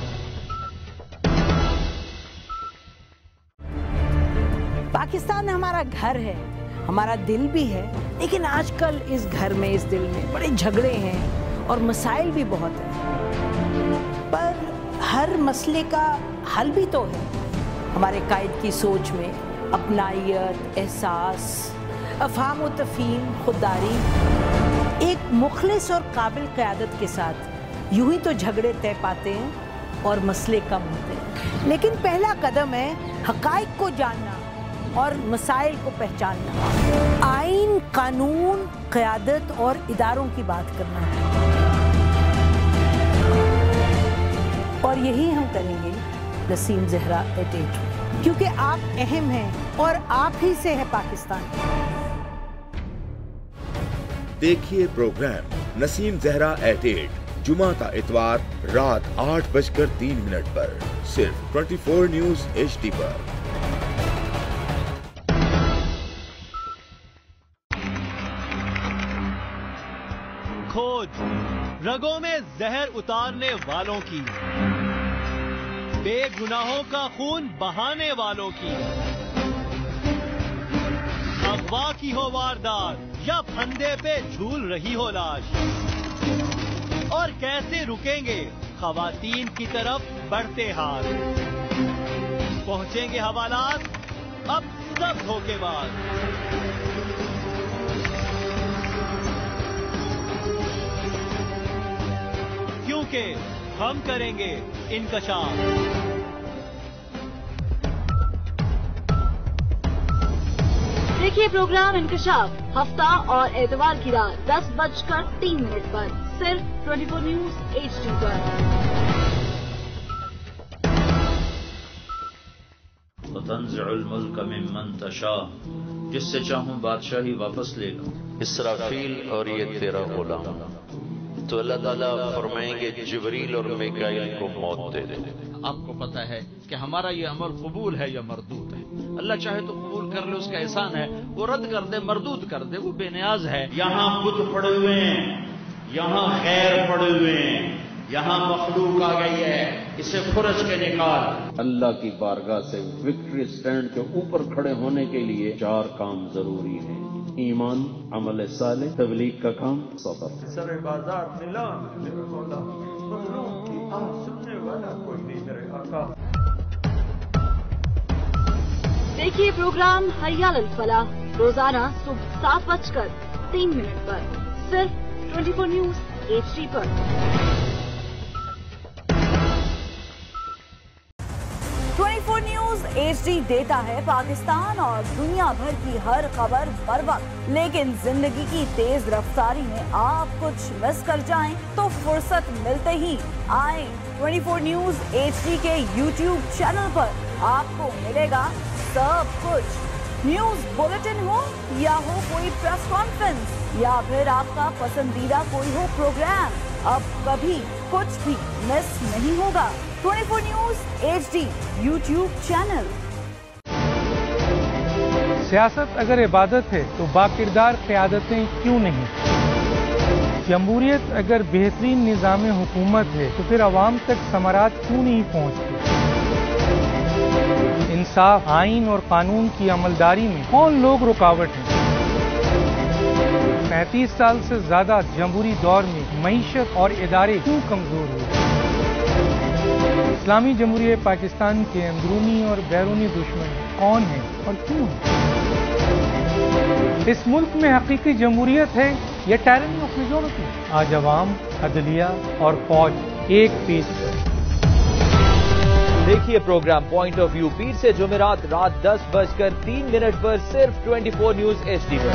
पाकिस्तान हमारा घर है, हमारा दिल भी है, लेकिन आजकल इस घर में, इस दिल में बड़े झगड़े हैं और मसाइल भी बहुत हैं। पर हर मसले का हल भी तो है। हमारे कायद की सोच में अपनाइयत, एहसास, अफहाम व तफहीम, खुददारी, एक मुखलिस और काबिल क़यादत के साथ यूं ही तो झगड़े तय पाते हैं और मसले कम होते हैं। लेकिन पहला कदम है हक़ाइक़ को जानना और मसाइल को पहचानना, आइन, कानून, क़यादत और इदारों की बात करना। और यही हम करेंगे नसीम ज़हरा एट एट, क्योंकि आप अहम हैं और आप ही से है पाकिस्तान। देखिए programme Naseem Zahra at eight जुमा ता इतवार रात आठ बजकर तीन मिनट पर सिर्फ चौबीस न्यूज एचडी पर। खोज रगों में जहर उतारने वालों की, बेगुनाहों का खून बहाने वालों की, अगवा की हो वारदात या फंदे पे झूल रही हो लाश, और कैसे रुकेंगे खवातीन की तरफ बढ़ते हाथ। पहुंचेंगे हवालात अब सब धोखेबाज। क्योंकि हम करेंगे इनकशाफ। देखिए प्रोग्राम इंकशाफ हफ्ता और एतवार की रात दस बजकर तीन मिनट पर सिर्फ चौबीस न्यूज एचडी पर। तंज़िउल मुल्क मिम्मन तशा, जिससे चाहूं बादशाही वापस ले लूं। इसराफील और ये तेरा गुलाम। तो अल्लाह ताला फरमाएंगे जिब्रील और मिकाईल को मौत दे दे। आपको पता है कि हमारा ये अमल कबूल है या मरदूद है। अल्लाह चाहे तो कबूल कर ले, उसका एहसान है, वो रद्द कर दे, मरदूद कर दे, वो बेनियाज है। यहाँ बुत पड़े हुए हैं, यहाँ खैर पड़े हुए हैं, यहाँ मखलूक आ गई है, इसे खुरच के निकाल। अल्लाह की बारगाह से विक्ट्री स्टैंड के ऊपर खड़े होने के लिए चार काम जरूरी हैं: ईमान, अमल साले, तबलीग का काम, सब्र। सरे बाजार नीलाम मेरे मौला, मखलूक की आह सुनने वाला कोई नहीं मेरे आका। देखिए प्रोग्राम हय्याल अल फलाह रोजाना सुबह सात बजकर तीन मिनट पर सिर्फ चौबीस न्यूज एचडी पर। चौबीस न्यूज एचडी देता है पाकिस्तान और दुनिया भर की हर खबर बर वक्त, लेकिन जिंदगी की तेज रफ्तारी में आप कुछ मिस कर जाएं तो फुर्सत मिलते ही आए चौबीस न्यूज एचडी के यूट्यूब चैनल पर। आपको मिलेगा सब कुछ, न्यूज बुलेटिन हो या हो कोई प्रेस कॉन्फ्रेंस या फिर आपका पसंदीदा कोई हो प्रोग्राम, अब कभी कुछ भी मिस नहीं होगा। चौबीस न्यूज एचडी यूट्यूब चैनल। सियासत अगर इबादत है तो बाकिरदार क़यादतें क्यों नहीं? जमहूरियत अगर बेहतरीन निज़ाम हुकूमत है तो फिर अवाम तक समारात क्यों नहीं पहुँचती? इंसाफ, आइन और कानून की अमलदारी में कौन लोग रुकावट हैं? पैंतीस साल से ज्यादा जमहूरी दौर में मईशत और इदारे क्यों कमजोर हुए? इस्लामी जमहूरियत पाकिस्तान के अंदरूनी और बैरूनी दुश्मन कौन हैं और क्यों हैं? इस मुल्क में हकीकी जमहूरियत है या टायरनी ऑफ मेजॉरिटी? आज अवाम, अदलिया और फौज एक पेज पर। देखिए प्रोग्राम पॉइंट ऑफ व्यू पीर से जुमेरात रात दस बजकर तीन मिनट पर सिर्फ चौबीस न्यूज एचडी पर।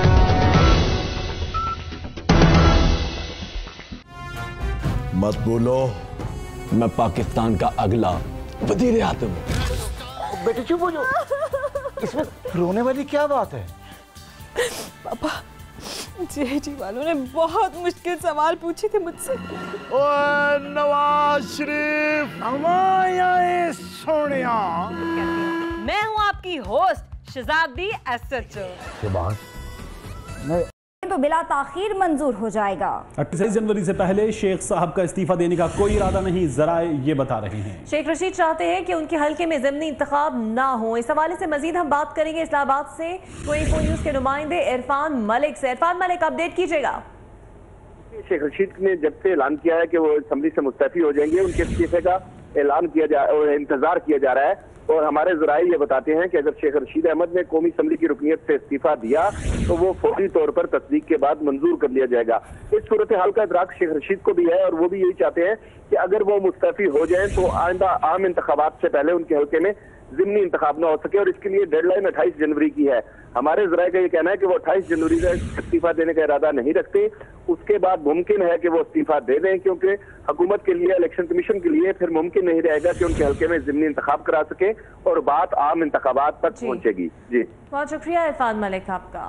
मत बोलो, मैं पाकिस्तान का अगला वजीर आज़म हूं। बेटे चुप हो जाओ, इसमें रोने वाली क्या बात है? पापा जेएचडी वालों ने बहुत मुश्किल सवाल पूछे थे मुझसे। ओए नवाज शरीफ हमारे सोनिया। मैं हूँ आपकी होस्ट शहजादी एसएचओ। नहीं तो बिला ताखीर मंजूर हो जाएगा। अट्ठाईस जनवरी से पहले शेख साहब का इस्तीफा देने का कोई इरादा नहीं, जराए ये बता रहे हैं। शेख रशीद चाहते हैं कि उनके हल्के में ज़िमनी इंतखाब ना हो। इस हवाले से मजीद हम बात करेंगे इस्लामाबाद से चौबीस न्यूज के नुमाइंदे इरफान मलिक से। इरफान मलिक, अपडेट कीजिएगा। शेख रशीद ने जब से ऐलान किया है कि वो असम्बली से मुस्तफी हो जाएंगे, उनके इस्तीफे का ऐलान किया जा इंतजार किया जा रहा है। और हमारे जराये ये बताते हैं कि अगर शेख रशीद अहमद ने कौमी असम्बली की रुकनीत से इस्तीफा दिया तो वो फौरी तौर पर तस्दीक के बाद मंजूर कर लिया जाएगा। इस सूरत हाल का इदराक शेख रशीद को भी है और वो भी यही चाहते हैं कि अगर वो मुस्तफी हो जाए तो आइंदा आम इंतखाबात से पहले उनके हल्के में ज़िमनी इंतखाब न हो सके, और इसके लिए डेडलाइन अट्ठाईस जनवरी की है। हमारे जराये का ये कहना है कि वो अट्ठाईस जनवरी का इस्तीफा देने का इरादा नहीं रखते। उसके बाद मुमकिन है कि वो इस्तीफा दे दें, क्योंकि हुकूमत के लिए, इलेक्शन कमीशन के लिए फिर मुमकिन नहीं रहेगा कि उनके हल्के में ज़िमनी इंतखाब करा सके और बात आम इंतखाबात तक पहुंचेगी। जी बहुत शुक्रिया इरफान मलिक आपका।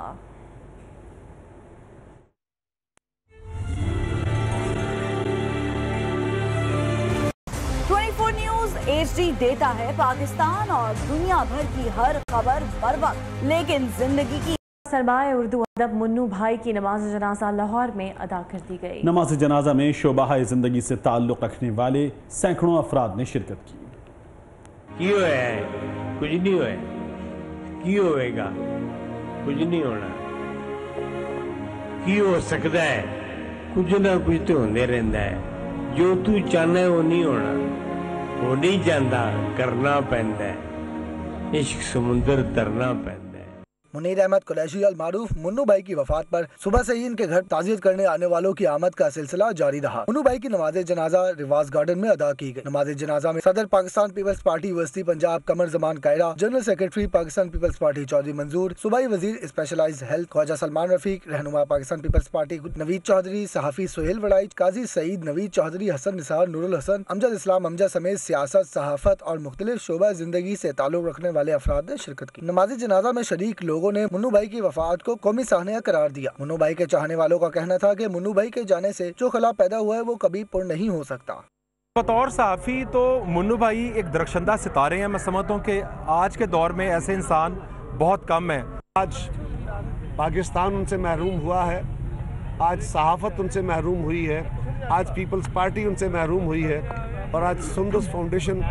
चौबीस न्यूज एचडी देता है पाकिस्तान और दुनिया भर की हर खबर बर वक्त, लेकिन जिंदगी की सरमाए उर्दू अदब मुन्नू भाई की नमाज जनाजा लाहौर में अदा कर दी गई। नमाज जनाजा में शोबाह जिंदगी से ताल्लुक रखने वाले सैकड़ों अफराद ने शिरकत की। क्यों है? कुछ नहीं हुआ, क्यों होएगा? कुछ नहीं होना। क्यों हो सकता है? कुछ ना कुछ तो होने रहता है। जो तू चाहना है वो नहीं होना, वो नहीं जानता, करना पैंदा है। इश्क समुंदर तरना पैंदा। मुनीर अहमद कुरैशी अल मारूफ मुन्नू भाई की वफात पर सुबह से ही इनके घर ताज़ियत करने आने वालों की आमद का सिलसिला जारी रहा। मुन्नू भाई की नमाज जनाजा रिवाज गार्डन में अदा की गई। नमाज जनाजा में सदर Pakistan peoples party university Punjab Qamar Zaman Kaira, general secretary Pakistan peoples party Chaudhry Manzoor, सूबाई वजीर स्पेशलाइज्ड हेल्थ ख्वाजा सलमान रफीक, रहनुमा पाकिस्तान पीपल्स पार्टी नवीद चौधरी, सहाफी सुहेल वड़ाइच, काजी सईद नवीद चौधरी, हसन निसार, नूरुल हसन, अमजद इस्लाम अमजद समेत सियासत, सहाफत और मुख्तलिफ शोबा जिंदगी से ताल्लुक रखने वाले अफराद ने शिरकत की। नमाज जनाजा में शरीक लोगों ने मुन्नू भाई की वफात को कौमी साहनिया करार दिया। मुन्नू भाई के चाहने वालों का कहना था कि मुन्नू भाई के जाने से जो खला पैदा हुआ है वो कभी पूर्ण नहीं हो सकता। बतौर सहाफ़ी तो मुन्नू भाई एक दरख्शंदा सितारे हैं। मैं समझता हूँ कि आज के दौर में ऐसे इंसान बहुत कम है। आज पाकिस्तान उनसे महरूम हुआ है, आज सहाफ़त उनसे महरूम हुई है, आज पीपल्स पार्टी उनसे महरूम हुई है और आज सुंदस फाउंडेशन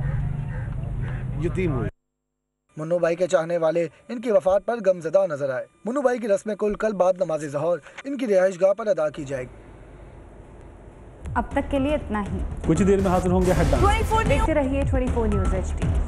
यतीम हुई। मुन्नू भाई के चाहने वाले इनकी वफात पर गमजदा नजर आए। मुन्नू भाई की रस्म कुल कल बाद नमाज ज़ोहर इनकी रिहाइश गाह पर अदा की जाएगी। अब तक के लिए इतना ही। कुछ देर में हाजिर होंगे हेडलाइंस। देखते रहिए चौबीस न्यूज एचडी।